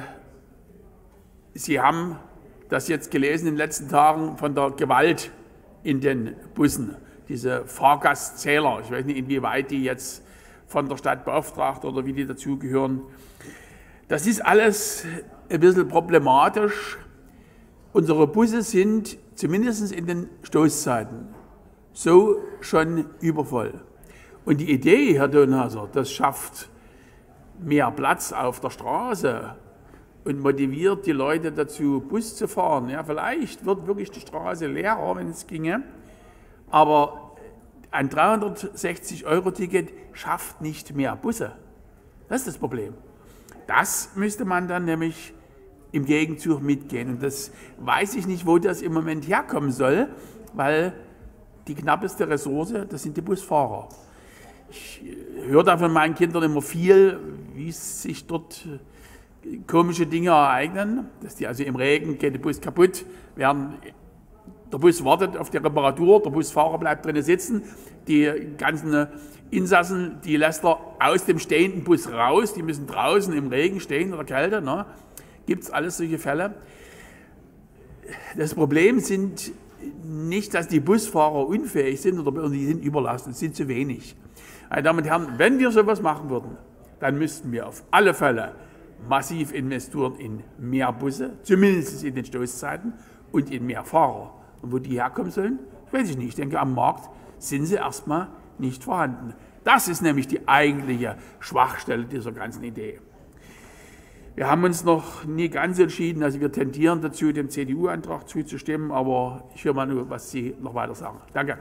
Sie haben das jetzt gelesen in den letzten Tagen von der Gewalt in den Bussen, diese Fahrgastzähler. Ich weiß nicht, inwieweit die jetzt von der Stadt beauftragt oder wie die dazugehören. Das ist alles ein bisschen problematisch. Unsere Busse sind zumindest in den Stoßzeiten so schon übervoll. Und die Idee, Herr Donhauser, das schafft mehr Platz auf der Straße und motiviert die Leute dazu, Bus zu fahren. Ja, vielleicht wird wirklich die Straße leerer, wenn es ginge, aber ein dreihundertsechzig Euro Ticket schafft nicht mehr Busse. Das ist das Problem. Das müsste man dann nämlich im Gegenzug mitgehen. Und das weiß ich nicht, wo das im Moment herkommen soll, weil die knappeste Ressource, das sind die Busfahrer. Ich höre da von meinen Kindern immer viel, wie sich dort komische Dinge ereignen, dass die also im Regen geht der Bus kaputt, während der Bus wartet auf die Reparatur, der Busfahrer bleibt drinnen sitzen, die ganzen Insassen, die lässt er aus dem stehenden Bus raus, die müssen draußen im Regen stehen oder Kälte, ne? Gibt es alles solche Fälle. Das Problem sind nicht, dass die Busfahrer unfähig sind oder die sind überlastet, sind zu wenig. Meine Damen und Herren, wenn wir sowas machen würden, dann müssten wir auf alle Fälle massiv investieren in mehr Busse, zumindest in den Stoßzeiten und in mehr Fahrer. Und wo die herkommen sollen, weiß ich nicht. Ich denke, am Markt sind sie erstmal nicht vorhanden. Das ist nämlich die eigentliche Schwachstelle dieser ganzen Idee. Wir haben uns noch nie ganz entschieden, also wir tendieren dazu, dem C D U-Antrag zuzustimmen, aber ich höre mal nur, was Sie noch weiter sagen. Danke.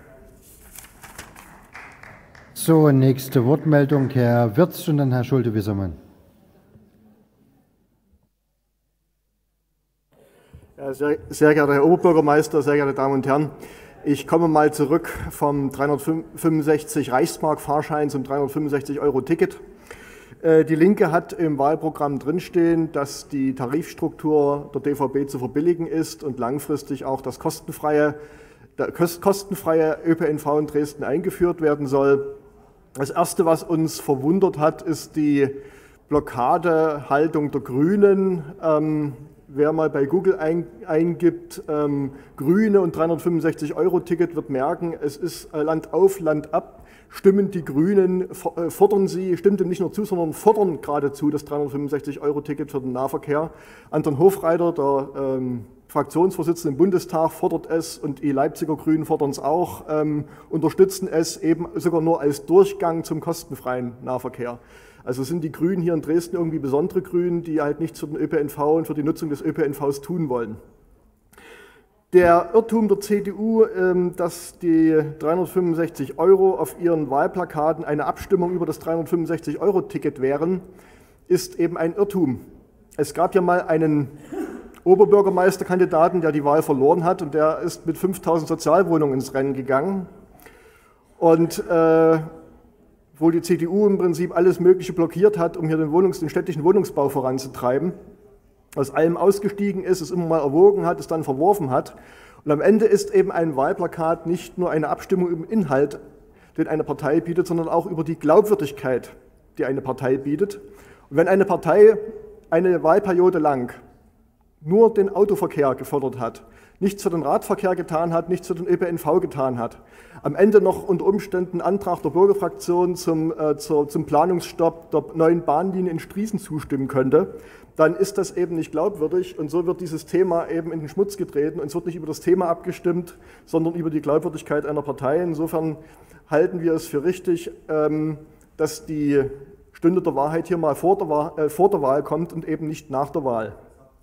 So, nächste Wortmeldung, Herr Wirtz und dann Herr Schulte-Wissermann. Ja, sehr, sehr geehrter Herr Oberbürgermeister, sehr geehrte Damen und Herren, ich komme mal zurück vom dreihundertfünfundsechzig Reichsmark-Fahrschein zum dreihundertfünfundsechzig Euro Ticket. Die Linke hat im Wahlprogramm drinstehen, dass die Tarifstruktur der D V B zu verbilligen ist und langfristig auch das kostenfreie, der kostenfreie Ö P N V in Dresden eingeführt werden soll. Das Erste, was uns verwundert hat, ist die Blockadehaltung der Grünen. Ähm, wer mal bei Google ein, eingibt, ähm, Grüne und dreihundertfünfundsechzig Euro Ticket, wird merken, es ist äh, Land auf, Land ab. Stimmen die Grünen, fordern sie, stimmt dem nicht nur zu, sondern fordern geradezu das dreihundertfünfundsechzig Euro Ticket für den Nahverkehr. Anton Hofreiter, der ähm, Fraktionsvorsitzende im Bundestag, fordert es und die Leipziger Grünen fordern es auch, ähm, unterstützen es eben sogar nur als Durchgang zum kostenfreien Nahverkehr. Also sind die Grünen hier in Dresden irgendwie besondere Grünen, die halt nichts für den Ö P N V und für die Nutzung des Ö P N Vs tun wollen. Der Irrtum der C D U, dass die dreihundertfünfundsechzig Euro auf ihren Wahlplakaten eine Abstimmung über das dreihundertfünfundsechzig Euro Ticket wären, ist eben ein Irrtum. Es gab ja mal einen Oberbürgermeisterkandidaten, der die Wahl verloren hat und der ist mit fünftausend Sozialwohnungen ins Rennen gegangen. Und äh, wo die C D U im Prinzip alles Mögliche blockiert hat, um hier den, Wohnungs-, den städtischen Wohnungsbau voranzutreiben, aus allem ausgestiegen ist, es immer mal erwogen hat, es dann verworfen hat. Und am Ende ist eben ein Wahlplakat nicht nur eine Abstimmung über den Inhalt, den eine Partei bietet, sondern auch über die Glaubwürdigkeit, die eine Partei bietet. Und wenn eine Partei eine Wahlperiode lang nur den Autoverkehr gefördert hat, nichts für den Radverkehr getan hat, nichts für den Ö P N V getan hat, am Ende noch unter Umständen Antrag der Bürgerfraktion zum, äh, zur, zum Planungsstopp der neuen Bahnlinie in Striesen zustimmen könnte, dann ist das eben nicht glaubwürdig und so wird dieses Thema eben in den Schmutz getreten und es wird nicht über das Thema abgestimmt, sondern über die Glaubwürdigkeit einer Partei. Insofern halten wir es für richtig, ähm, dass die Stunde der Wahrheit hier mal vor der Wahl, äh, vor der Wahl kommt und eben nicht nach der Wahl.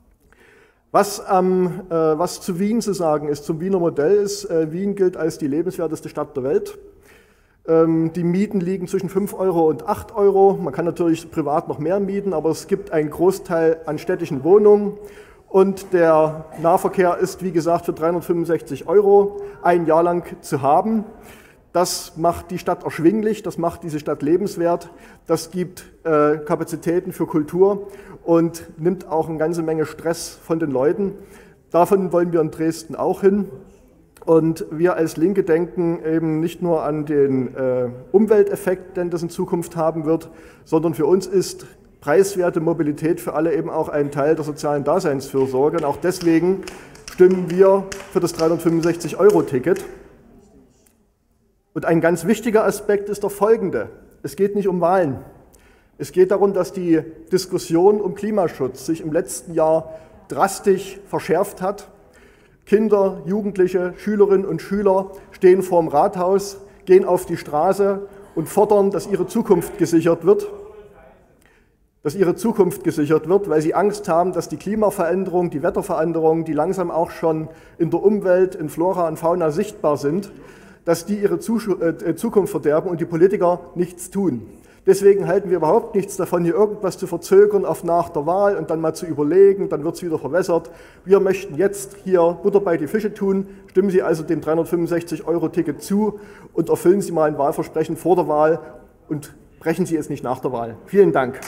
Was, ähm, äh, was zu Wien zu sagen ist, zum Wiener Modell ist, äh, Wien gilt als die lebenswerteste Stadt der Welt. Ähm, die Mieten liegen zwischen fünf Euro und acht Euro. Man kann natürlich privat noch mehr mieten, aber es gibt einen Großteil an städtischen Wohnungen. Und der Nahverkehr ist, wie gesagt, für dreihundertfünfundsechzig Euro ein Jahr lang zu haben. Das macht die Stadt erschwinglich, das macht diese Stadt lebenswert, das gibt äh, Kapazitäten für Kultur und nimmt auch eine ganze Menge Stress von den Leuten. Davon wollen wir in Dresden auch hin. Und wir als Linke denken eben nicht nur an den äh, Umwelteffekt, den das in Zukunft haben wird, sondern für uns ist preiswerte Mobilität für alle eben auch ein Teil der sozialen Daseinsfürsorge. Und auch deswegen stimmen wir für das dreihundertfünfundsechzig Euro Ticket. Und ein ganz wichtiger Aspekt ist der folgende. Es geht nicht um Wahlen. Es geht darum, dass die Diskussion um Klimaschutz sich im letzten Jahr drastisch verschärft hat. Kinder, Jugendliche, Schülerinnen und Schüler stehen vor dem Rathaus, gehen auf die Straße und fordern, dass ihre Zukunft gesichert wird. dass ihre Zukunft gesichert wird, weil sie Angst haben, dass die Klimaveränderung, die Wetterveränderungen, die langsam auch schon in der Umwelt, in Flora und Fauna sichtbar sind, dass die ihre Zukunft verderben und die Politiker nichts tun. Deswegen halten wir überhaupt nichts davon, hier irgendwas zu verzögern auf nach der Wahl und dann mal zu überlegen, dann wird es wieder verwässert. Wir möchten jetzt hier Butter bei die Fische tun. Stimmen Sie also dem dreihundertfünfundsechzig Euro Ticket zu und erfüllen Sie mal ein Wahlversprechen vor der Wahl und brechen Sie es nicht nach der Wahl. Vielen Dank.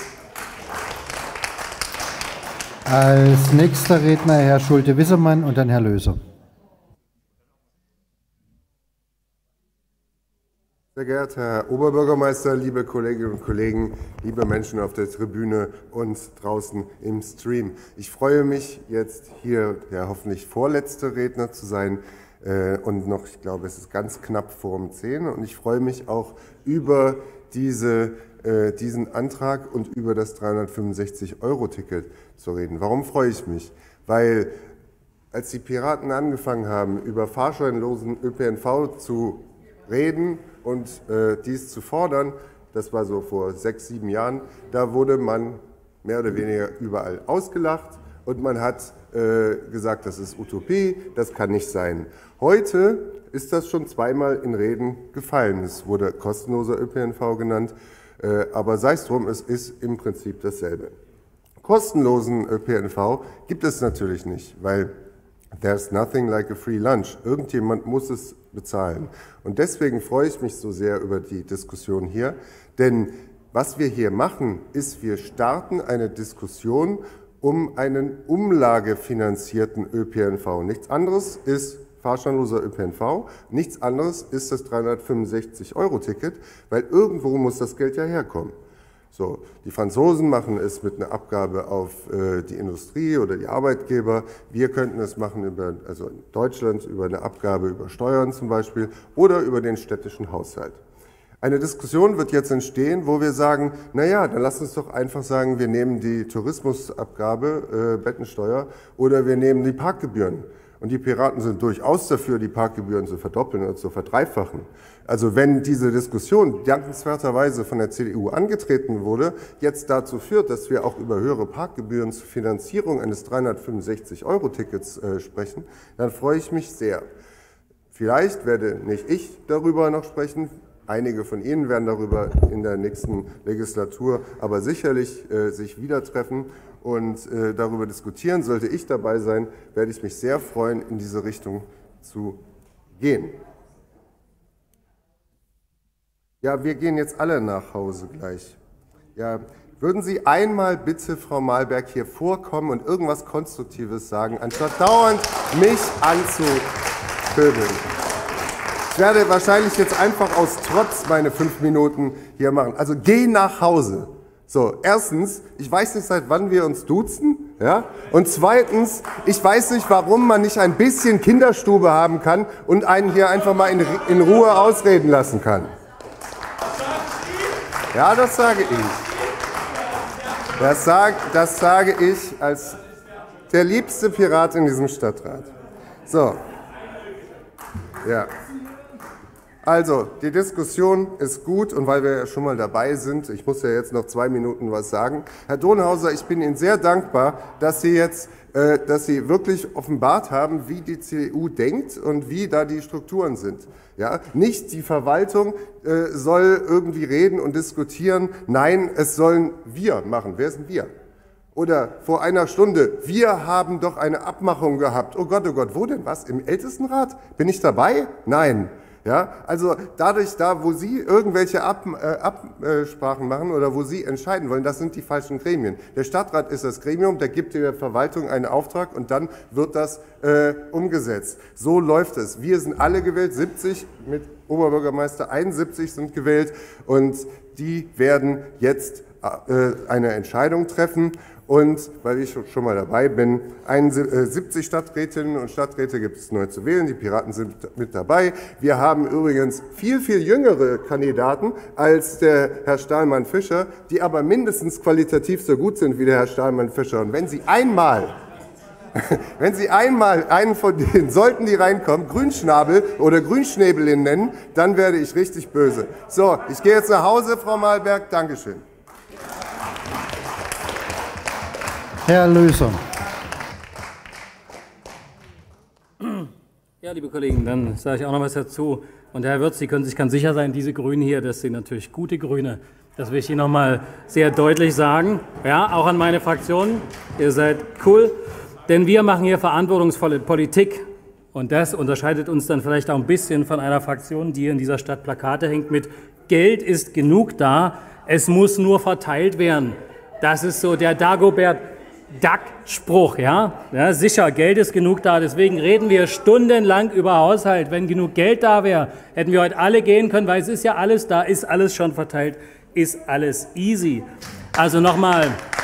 Als nächster Redner Herr Schulte-Wissermann und dann Herr Löser. Sehr geehrter Herr Oberbürgermeister, liebe Kolleginnen und Kollegen, liebe Menschen auf der Tribüne und draußen im Stream. Ich freue mich, jetzt hier der hoffentlich vorletzte Redner zu sein äh, und noch, ich glaube, es ist ganz knapp vor um zehn und ich freue mich auch über diese, äh, diesen Antrag und über das dreihundertfünfundsechzig Euro Ticket zu reden. Warum freue ich mich? Weil als die Piraten angefangen haben, über fahrscheinlosen Ö P N V zu reden und äh, dies zu fordern, das war so vor sechs, sieben Jahren, da wurde man mehr oder weniger überall ausgelacht und man hat äh, gesagt, das ist Utopie, das kann nicht sein. Heute ist das schon zweimal in Reden gefallen. Es wurde kostenloser Ö P N V genannt, äh, aber sei es drum, es ist im Prinzip dasselbe. Kostenlosen Ö P N V gibt es natürlich nicht, weil there's nothing like a free lunch. Irgendjemand muss es bezahlen. Und deswegen freue ich mich so sehr über die Diskussion hier, denn was wir hier machen, ist, wir starten eine Diskussion um einen umlagefinanzierten Ö P N V. Nichts anderes ist fahrscheinloser Ö P N V, nichts anderes ist das dreihundertfünfundsechzig Euro Ticket, weil irgendwo muss das Geld ja herkommen. So, die Franzosen machen es mit einer Abgabe auf äh, die Industrie oder die Arbeitgeber. Wir könnten es machen, über, also in Deutschland, über eine Abgabe über Steuern zum Beispiel oder über den städtischen Haushalt. Eine Diskussion wird jetzt entstehen, wo wir sagen, naja, dann lass uns doch einfach sagen, wir nehmen die Tourismusabgabe, äh, Bettensteuer, oder wir nehmen die Parkgebühren. Und die Piraten sind durchaus dafür, die Parkgebühren zu verdoppeln oder zu verdreifachen. Also wenn diese Diskussion dankenswerterweise von der C D U angetreten wurde, jetzt dazu führt, dass wir auch über höhere Parkgebühren zur Finanzierung eines dreihundertfünfundsechzig Euro Tickets äh, sprechen, dann freue ich mich sehr. Vielleicht werde nicht ich darüber noch sprechen, einige von Ihnen werden darüber in der nächsten Legislatur aber sicherlich äh, sich wieder treffen und äh, darüber diskutieren. Sollte ich dabei sein, werde ich mich sehr freuen, in diese Richtung zu gehen. Ja, wir gehen jetzt alle nach Hause gleich. Ja, würden Sie einmal bitte, Frau Malberg, hier vorkommen und irgendwas Konstruktives sagen, anstatt dauernd mich anzupöbeln? Ich werde wahrscheinlich jetzt einfach aus Trotz meine fünf Minuten hier machen. Also geh nach Hause. So, erstens, ich weiß nicht, seit wann wir uns duzen, ja? Und zweitens, ich weiß nicht, warum man nicht ein bisschen Kinderstube haben kann und einen hier einfach mal in, in Ruhe ausreden lassen kann. Ja, das sage ich. Das, sag, das sage ich als der liebste Pirat in diesem Stadtrat. So. Ja. Also, die Diskussion ist gut und weil wir ja schon mal dabei sind, ich muss ja jetzt noch zwei Minuten was sagen. Herr Donhauser, ich bin Ihnen sehr dankbar, dass Sie jetzt, äh, dass Sie wirklich offenbart haben, wie die C D U denkt und wie da die Strukturen sind. Ja, nicht die Verwaltung äh, soll irgendwie reden und diskutieren, nein, es sollen wir machen. Wer sind wir? Oder vor einer Stunde, wir haben doch eine Abmachung gehabt. Oh Gott, oh Gott, wo denn was? Im Ältestenrat? Bin ich dabei? Nein. Ja, also dadurch, da wo Sie irgendwelche Ab, äh, Absprachen machen oder wo Sie entscheiden wollen, das sind die falschen Gremien. Der Stadtrat ist das Gremium, der gibt der Verwaltung einen Auftrag und dann wird das äh, umgesetzt. So läuft es. Wir sind alle gewählt, siebzig mit Oberbürgermeister, einundsiebzig sind gewählt und die werden jetzt äh, eine Entscheidung treffen. Und weil ich schon mal dabei bin, einundsiebzig Stadträtinnen und Stadträte gibt es neu zu wählen. Die Piraten sind mit dabei. Wir haben übrigens viel, viel jüngere Kandidaten als der Herr Stahlmann-Fischer, die aber mindestens qualitativ so gut sind wie der Herr Stahlmann-Fischer. Und wenn Sie einmal, wenn Sie einmal einen von denen, sollten die reinkommen, Grünschnabel oder Grünschnäbelin nennen, dann werde ich richtig böse. So, ich gehe jetzt nach Hause, Frau Mahlberg. Dankeschön. Herr Löser. Ja, liebe Kollegen, dann sage ich auch noch was dazu. Und Herr Wirtz, Sie können sich ganz sicher sein, diese Grünen hier, das sind natürlich gute Grüne. Das will ich Ihnen noch mal sehr deutlich sagen. Ja, auch an meine Fraktion. Ihr seid cool. Denn wir machen hier verantwortungsvolle Politik. Und das unterscheidet uns dann vielleicht auch ein bisschen von einer Fraktion, die in dieser Stadt Plakate hängt mit Geld ist genug da, es muss nur verteilt werden. Das ist so der Dagobert Duck-Spruch, ja? Ja, sicher, Geld ist genug da, deswegen reden wir stundenlang über Haushalt. Wenn genug Geld da wäre, hätten wir heute alle gehen können, weil es ist ja alles da, ist alles schon verteilt, ist alles easy. Also nochmal,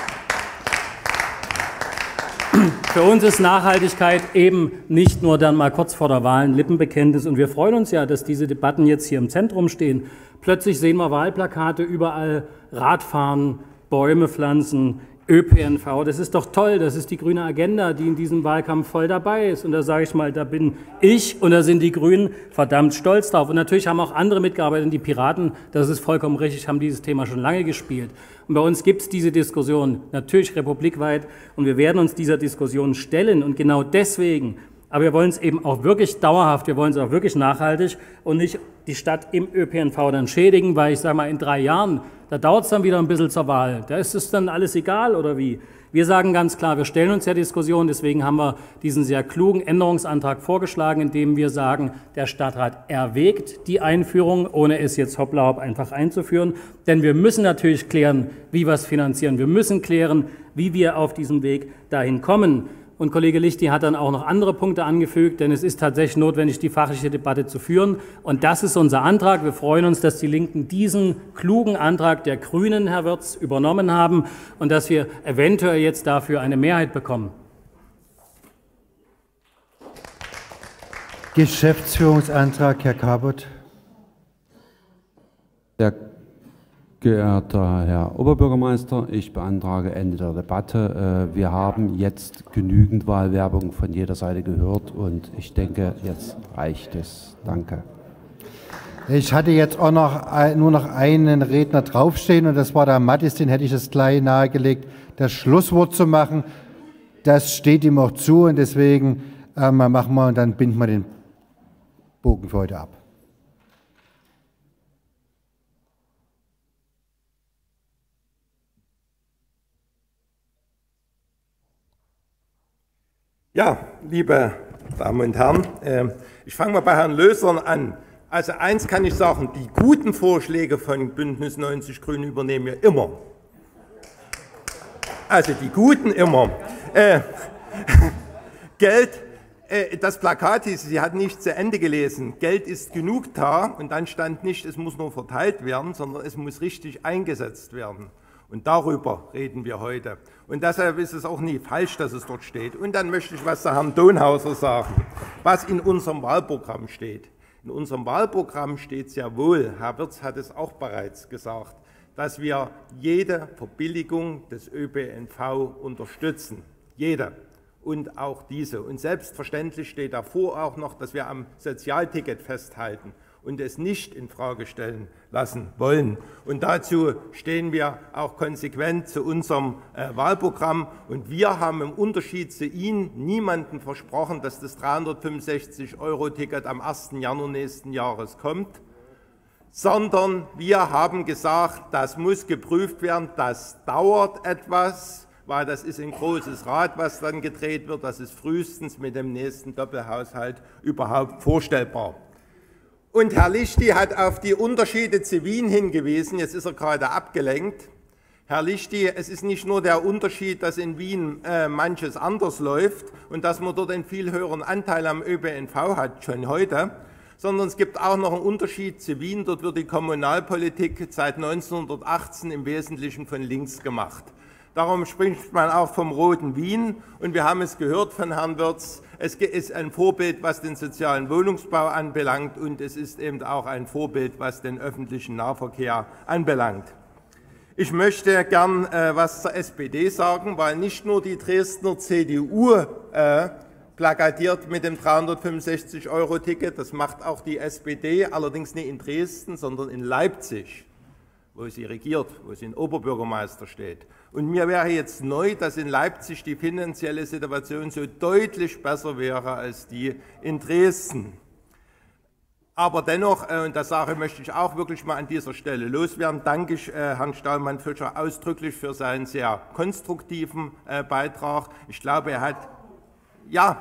für uns ist Nachhaltigkeit eben nicht nur dann mal kurz vor der Wahl ein Lippenbekenntnis und wir freuen uns ja, dass diese Debatten jetzt hier im Zentrum stehen. Plötzlich sehen wir Wahlplakate, überall Radfahren, Bäume pflanzen, Ö P N V, das ist doch toll, das ist die grüne Agenda, die in diesem Wahlkampf voll dabei ist. Und da sage ich mal, da bin ich und da sind die Grünen verdammt stolz drauf. Und natürlich haben auch andere mitgearbeitet, die Piraten, das ist vollkommen richtig, haben dieses Thema schon lange gespielt. Und bei uns gibt es diese Diskussion, natürlich republikweit, und wir werden uns dieser Diskussion stellen. Und genau deswegen, aber wir wollen es eben auch wirklich dauerhaft, wir wollen es auch wirklich nachhaltig und nicht die Stadt im Ö P N V dann schädigen, weil ich sage mal, in drei Jahren, da dauert es dann wieder ein bisschen zur Wahl. Da ist es dann alles egal, oder wie? Wir sagen ganz klar, wir stellen uns der Diskussion, deswegen haben wir diesen sehr klugen Änderungsantrag vorgeschlagen, in dem wir sagen, der Stadtrat erwägt die Einführung, ohne es jetzt hoppla hopp einfach einzuführen. Denn wir müssen natürlich klären, wie wir es finanzieren. Wir müssen klären, wie wir auf diesem Weg dahin kommen. Und Kollege Lichty hat dann auch noch andere Punkte angefügt, denn es ist tatsächlich notwendig, die fachliche Debatte zu führen. Und das ist unser Antrag. Wir freuen uns, dass die Linken diesen klugen Antrag der Grünen, Herr Wirtz, übernommen haben und dass wir eventuell jetzt dafür eine Mehrheit bekommen. Geschäftsführungsantrag, Herr Kabot. Sehr geehrter Herr Oberbürgermeister, ich beantrage Ende der Debatte. Wir haben jetzt genügend Wahlwerbung von jeder Seite gehört und ich denke, jetzt reicht es. Danke. Ich hatte jetzt auch noch nur noch einen Redner draufstehen und das war der Mattis, den hätte ich es gleich nahegelegt, das Schlusswort zu machen. Das steht ihm auch zu und deswegen äh, machen wir und dann binden wir den Bogen für heute ab. Ja, liebe Damen und Herren, äh, ich fange mal bei Herrn Lösern an. Also eins kann ich sagen, die guten Vorschläge von Bündnis neunzig Grünen übernehmen wir immer. Also die guten immer. Äh, Geld, äh, das Plakat hieß, Sie hatten nicht zu Ende gelesen, Geld ist genug da und dann stand nicht, es muss nur verteilt werden, sondern es muss richtig eingesetzt werden. Und darüber reden wir heute. Und deshalb ist es auch nie falsch, dass es dort steht. Und dann möchte ich was zu Herrn Donhauser sagen, was in unserem Wahlprogramm steht. In unserem Wahlprogramm steht sehr wohl, Herr Wirtz hat es auch bereits gesagt, dass wir jede Verbilligung des Ö P N V unterstützen. Jede. Und auch diese. Und selbstverständlich steht davor auch noch, dass wir am Sozialticket festhalten und es nicht in Frage stellen lassen wollen. Und dazu stehen wir auch konsequent zu unserem äh, Wahlprogramm. Und wir haben im Unterschied zu Ihnen niemandem versprochen, dass das dreihundertfünfundsechzig Euro Ticket am ersten Januar nächsten Jahres kommt, sondern wir haben gesagt, das muss geprüft werden, das dauert etwas, weil das ist ein großes Rad, was dann gedreht wird, das ist frühestens mit dem nächsten Doppelhaushalt überhaupt vorstellbar. Und Herr Lichty hat auf die Unterschiede zu Wien hingewiesen, jetzt ist er gerade abgelenkt. Herr Lichty, es ist nicht nur der Unterschied, dass in Wien äh, manches anders läuft und dass man dort einen viel höheren Anteil am Ö P N V hat, schon heute, sondern es gibt auch noch einen Unterschied zu Wien, dort wird die Kommunalpolitik seit neunzehnhundertachtzehn im Wesentlichen von links gemacht. Darum spricht man auch vom roten Wien. Und wir haben es gehört von Herrn Wirtz, es ist ein Vorbild, was den sozialen Wohnungsbau anbelangt, und es ist eben auch ein Vorbild, was den öffentlichen Nahverkehr anbelangt. Ich möchte gern äh, was zur S P D sagen, weil nicht nur die Dresdner C D U äh, plakatiert mit dem dreihundertfünfundsechzig Euro Ticket, das macht auch die S P D, allerdings nicht in Dresden, sondern in Leipzig, wo sie regiert, wo sie in Oberbürgermeister steht. Und mir wäre jetzt neu, dass in Leipzig die finanzielle Situation so deutlich besser wäre als die in Dresden. Aber dennoch, und das Sache möchte ich auch wirklich mal an dieser Stelle loswerden, danke ich äh, Herrn Stahlmann-Fischer ausdrücklich für seinen sehr konstruktiven äh, Beitrag. Ich glaube, er hat, ja,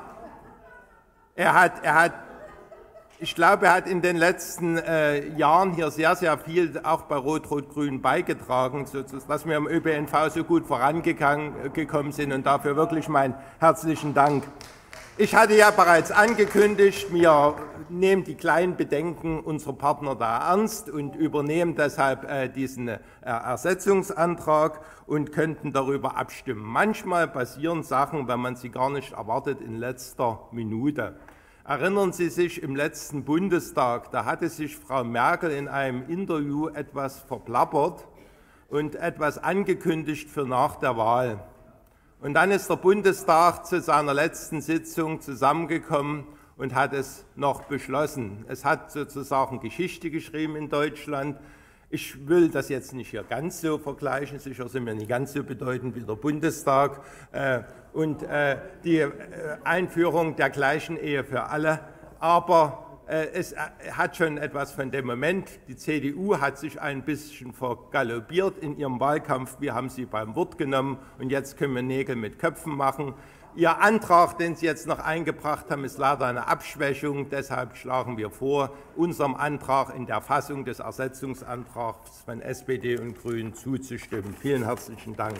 er hat, er hat, ich glaube, er hat in den letzten äh, Jahren hier sehr, sehr viel auch bei Rot-Rot-Grün beigetragen, so, dass wir im Ö P N V so gut vorangekommen sind, und dafür wirklich meinen herzlichen Dank. Ich hatte ja bereits angekündigt, wir nehmen die kleinen Bedenken unserer Partner da ernst und übernehmen deshalb äh, diesen äh, Ersetzungsantrag und könnten darüber abstimmen. Manchmal passieren Sachen, wenn man sie gar nicht erwartet, in letzter Minute. Erinnern Sie sich, im letzten Bundestag, da hatte sich Frau Merkel in einem Interview etwas verplappert und etwas angekündigt für nach der Wahl. Und dann ist der Bundestag zu seiner letzten Sitzung zusammengekommen und hat es noch beschlossen. Es hat sozusagen Geschichte geschrieben in Deutschland. Ich will das jetzt nicht hier ganz so vergleichen, sicher sind wir nicht ganz so bedeutend wie der Bundestag. Und die Einführung der gleichen Ehe für alle, aber es hat schon etwas von dem Moment. Die C D U hat sich ein bisschen vergaloppiert in ihrem Wahlkampf. Wir haben sie beim Wort genommen und jetzt können wir Nägel mit Köpfen machen. Ihr Antrag, den Sie jetzt noch eingebracht haben, ist leider eine Abschwächung. Deshalb schlagen wir vor, unserem Antrag in der Fassung des Ersetzungsantrags von S P D und Grünen zuzustimmen. Vielen herzlichen Dank.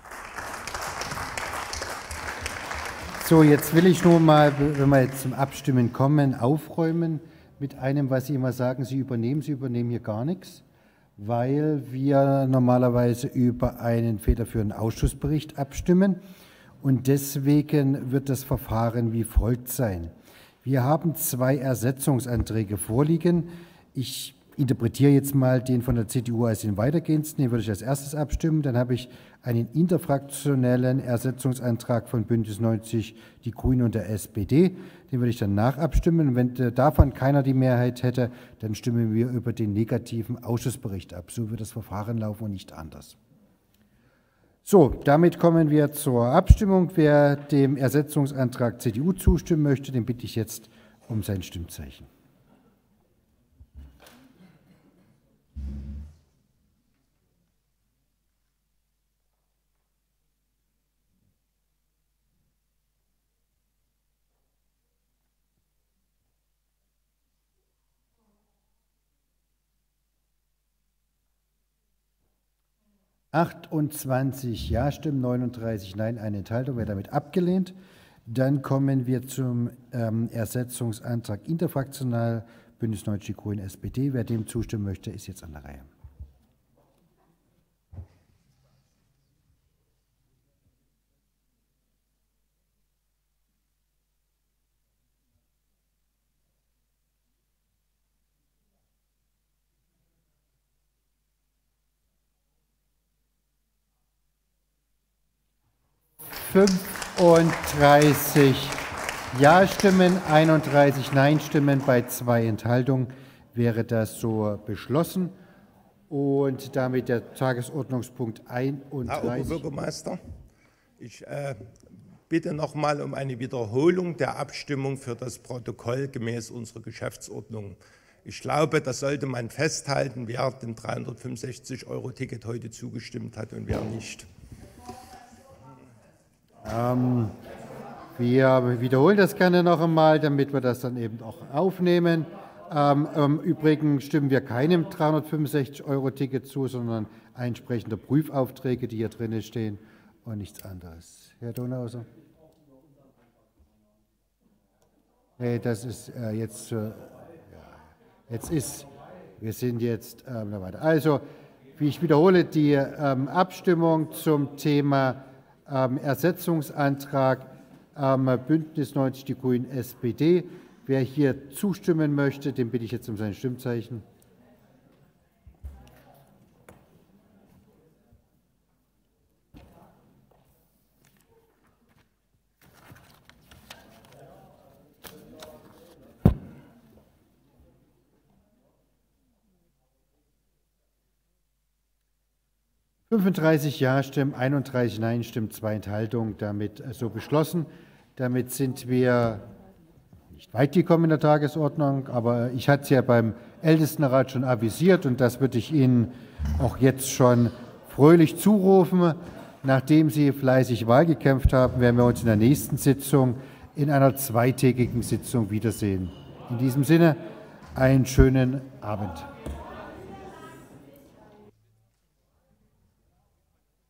So, jetzt will ich nur mal, wenn wir jetzt zum Abstimmen kommen, aufräumen mit einem, was Sie immer sagen, Sie übernehmen, Sie übernehmen hier gar nichts, weil wir normalerweise über einen federführenden Ausschussbericht abstimmen, und deswegen wird das Verfahren wie folgt sein. Wir haben zwei Ersetzungsanträge vorliegen. Ich interpretiere jetzt mal den von der C D U als den weitergehendsten, den würde ich als erstes abstimmen. Dann habe ich einen interfraktionellen Ersetzungsantrag von Bündnis neunzig, die Grünen und der S P D. Den würde ich dann nachabstimmen. Und wenn davon keiner die Mehrheit hätte, dann stimmen wir über den negativen Ausschussbericht ab. So wird das Verfahren laufen und nicht anders. So, damit kommen wir zur Abstimmung. Wer dem Ersetzungsantrag C D U zustimmen möchte, den bitte ich jetzt um sein Stimmzeichen. achtundzwanzig Ja-Stimmen, neununddreißig Nein, eine Enthaltung, wäre damit abgelehnt. Dann kommen wir zum ähm, Ersetzungsantrag interfraktional Bündnis neunzig, die Grünen, S P D. Wer dem zustimmen möchte, ist jetzt an der Reihe. fünfunddreißig Ja-Stimmen, einunddreißig Nein-Stimmen bei zwei Enthaltungen wäre das so beschlossen. Und damit der Tagesordnungspunkt einunddreißig. Herr Oberbürgermeister, ich äh, bitte noch mal um eine Wiederholung der Abstimmung für das Protokoll gemäß unserer Geschäftsordnung. Ich glaube, das sollte man festhalten, wer dem dreihundertfünfundsechzig Euro Ticket heute zugestimmt hat und wer nicht. Ähm, wir wiederholen das gerne noch einmal, damit wir das dann eben auch aufnehmen. Ähm, Im Übrigen stimmen wir keinem dreihundertfünfundsechzig Euro Ticket zu, sondern entsprechender Prüfaufträge, die hier drin stehen, und nichts anderes. Herr Donauser? Nee, das ist äh, jetzt, äh, ja, jetzt ist, wir sind jetzt äh, weiter. Also, Ich wiederhole die ähm, Abstimmung zum Thema ähm, Ersetzungsantrag ähm, Bündnis neunzig Die Grünen S P D. Wer hier zustimmen möchte, den bitte ich jetzt um sein Stimmzeichen. fünfunddreißig Ja-Stimmen, einunddreißig Nein-Stimmen, zwei Enthaltungen, damit so beschlossen. Damit sind wir nicht weit gekommen in der Tagesordnung, aber ich hatte es ja beim Ältestenrat schon avisiert und das würde ich Ihnen auch jetzt schon fröhlich zurufen. Nachdem Sie fleißig Wahl gekämpft haben, werden wir uns in der nächsten Sitzung in einer zweitägigen Sitzung wiedersehen. In diesem Sinne einen schönen Abend.